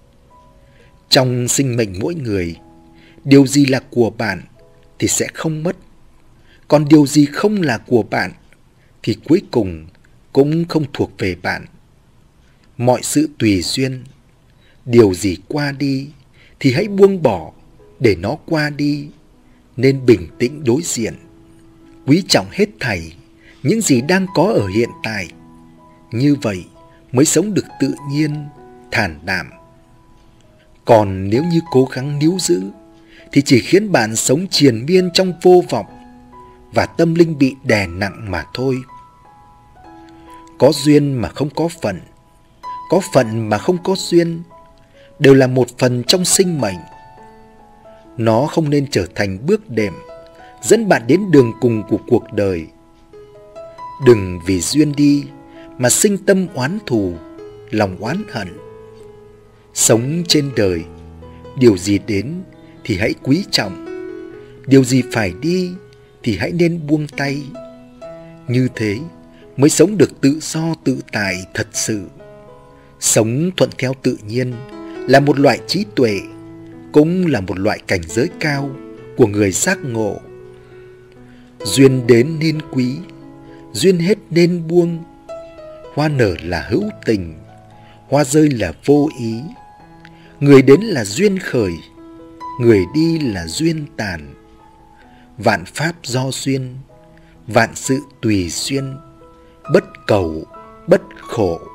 Trong sinh mệnh mỗi người, điều gì là của bạn thì sẽ không mất. Còn điều gì không là của bạn thì cuối cùng cũng không thuộc về bạn. Mọi sự tùy duyên, điều gì qua đi thì hãy buông bỏ để nó qua đi, nên bình tĩnh đối diện, quý trọng hết thảy những gì đang có ở hiện tại. Như vậy mới sống được tự nhiên, thản đảm. Còn nếu như cố gắng níu giữ thì chỉ khiến bạn sống triền miên trong vô vọng và tâm linh bị đè nặng mà thôi. Có duyên mà không có phận, có phận mà không có duyên, đều là một phần trong sinh mệnh. Nó không nên trở thành bước đệm dẫn bạn đến đường cùng của cuộc đời. Đừng vì duyên đi mà sinh tâm oán thù, lòng oán hận. Sống trên đời, điều gì đến thì hãy quý trọng, điều gì phải đi thì hãy nên buông tay. Như thế mới sống được tự do tự tại thật sự. Sống thuận theo tự nhiên là một loại trí tuệ, cũng là một loại cảnh giới cao của người giác ngộ. Duyên đến nên quý, duyên hết nên buông. Hoa nở là hữu tình, hoa rơi là vô ý. Người đến là duyên khởi, người đi là duyên tàn. Vạn pháp do duyên, vạn sự tùy duyên, bất cầu, bất khổ.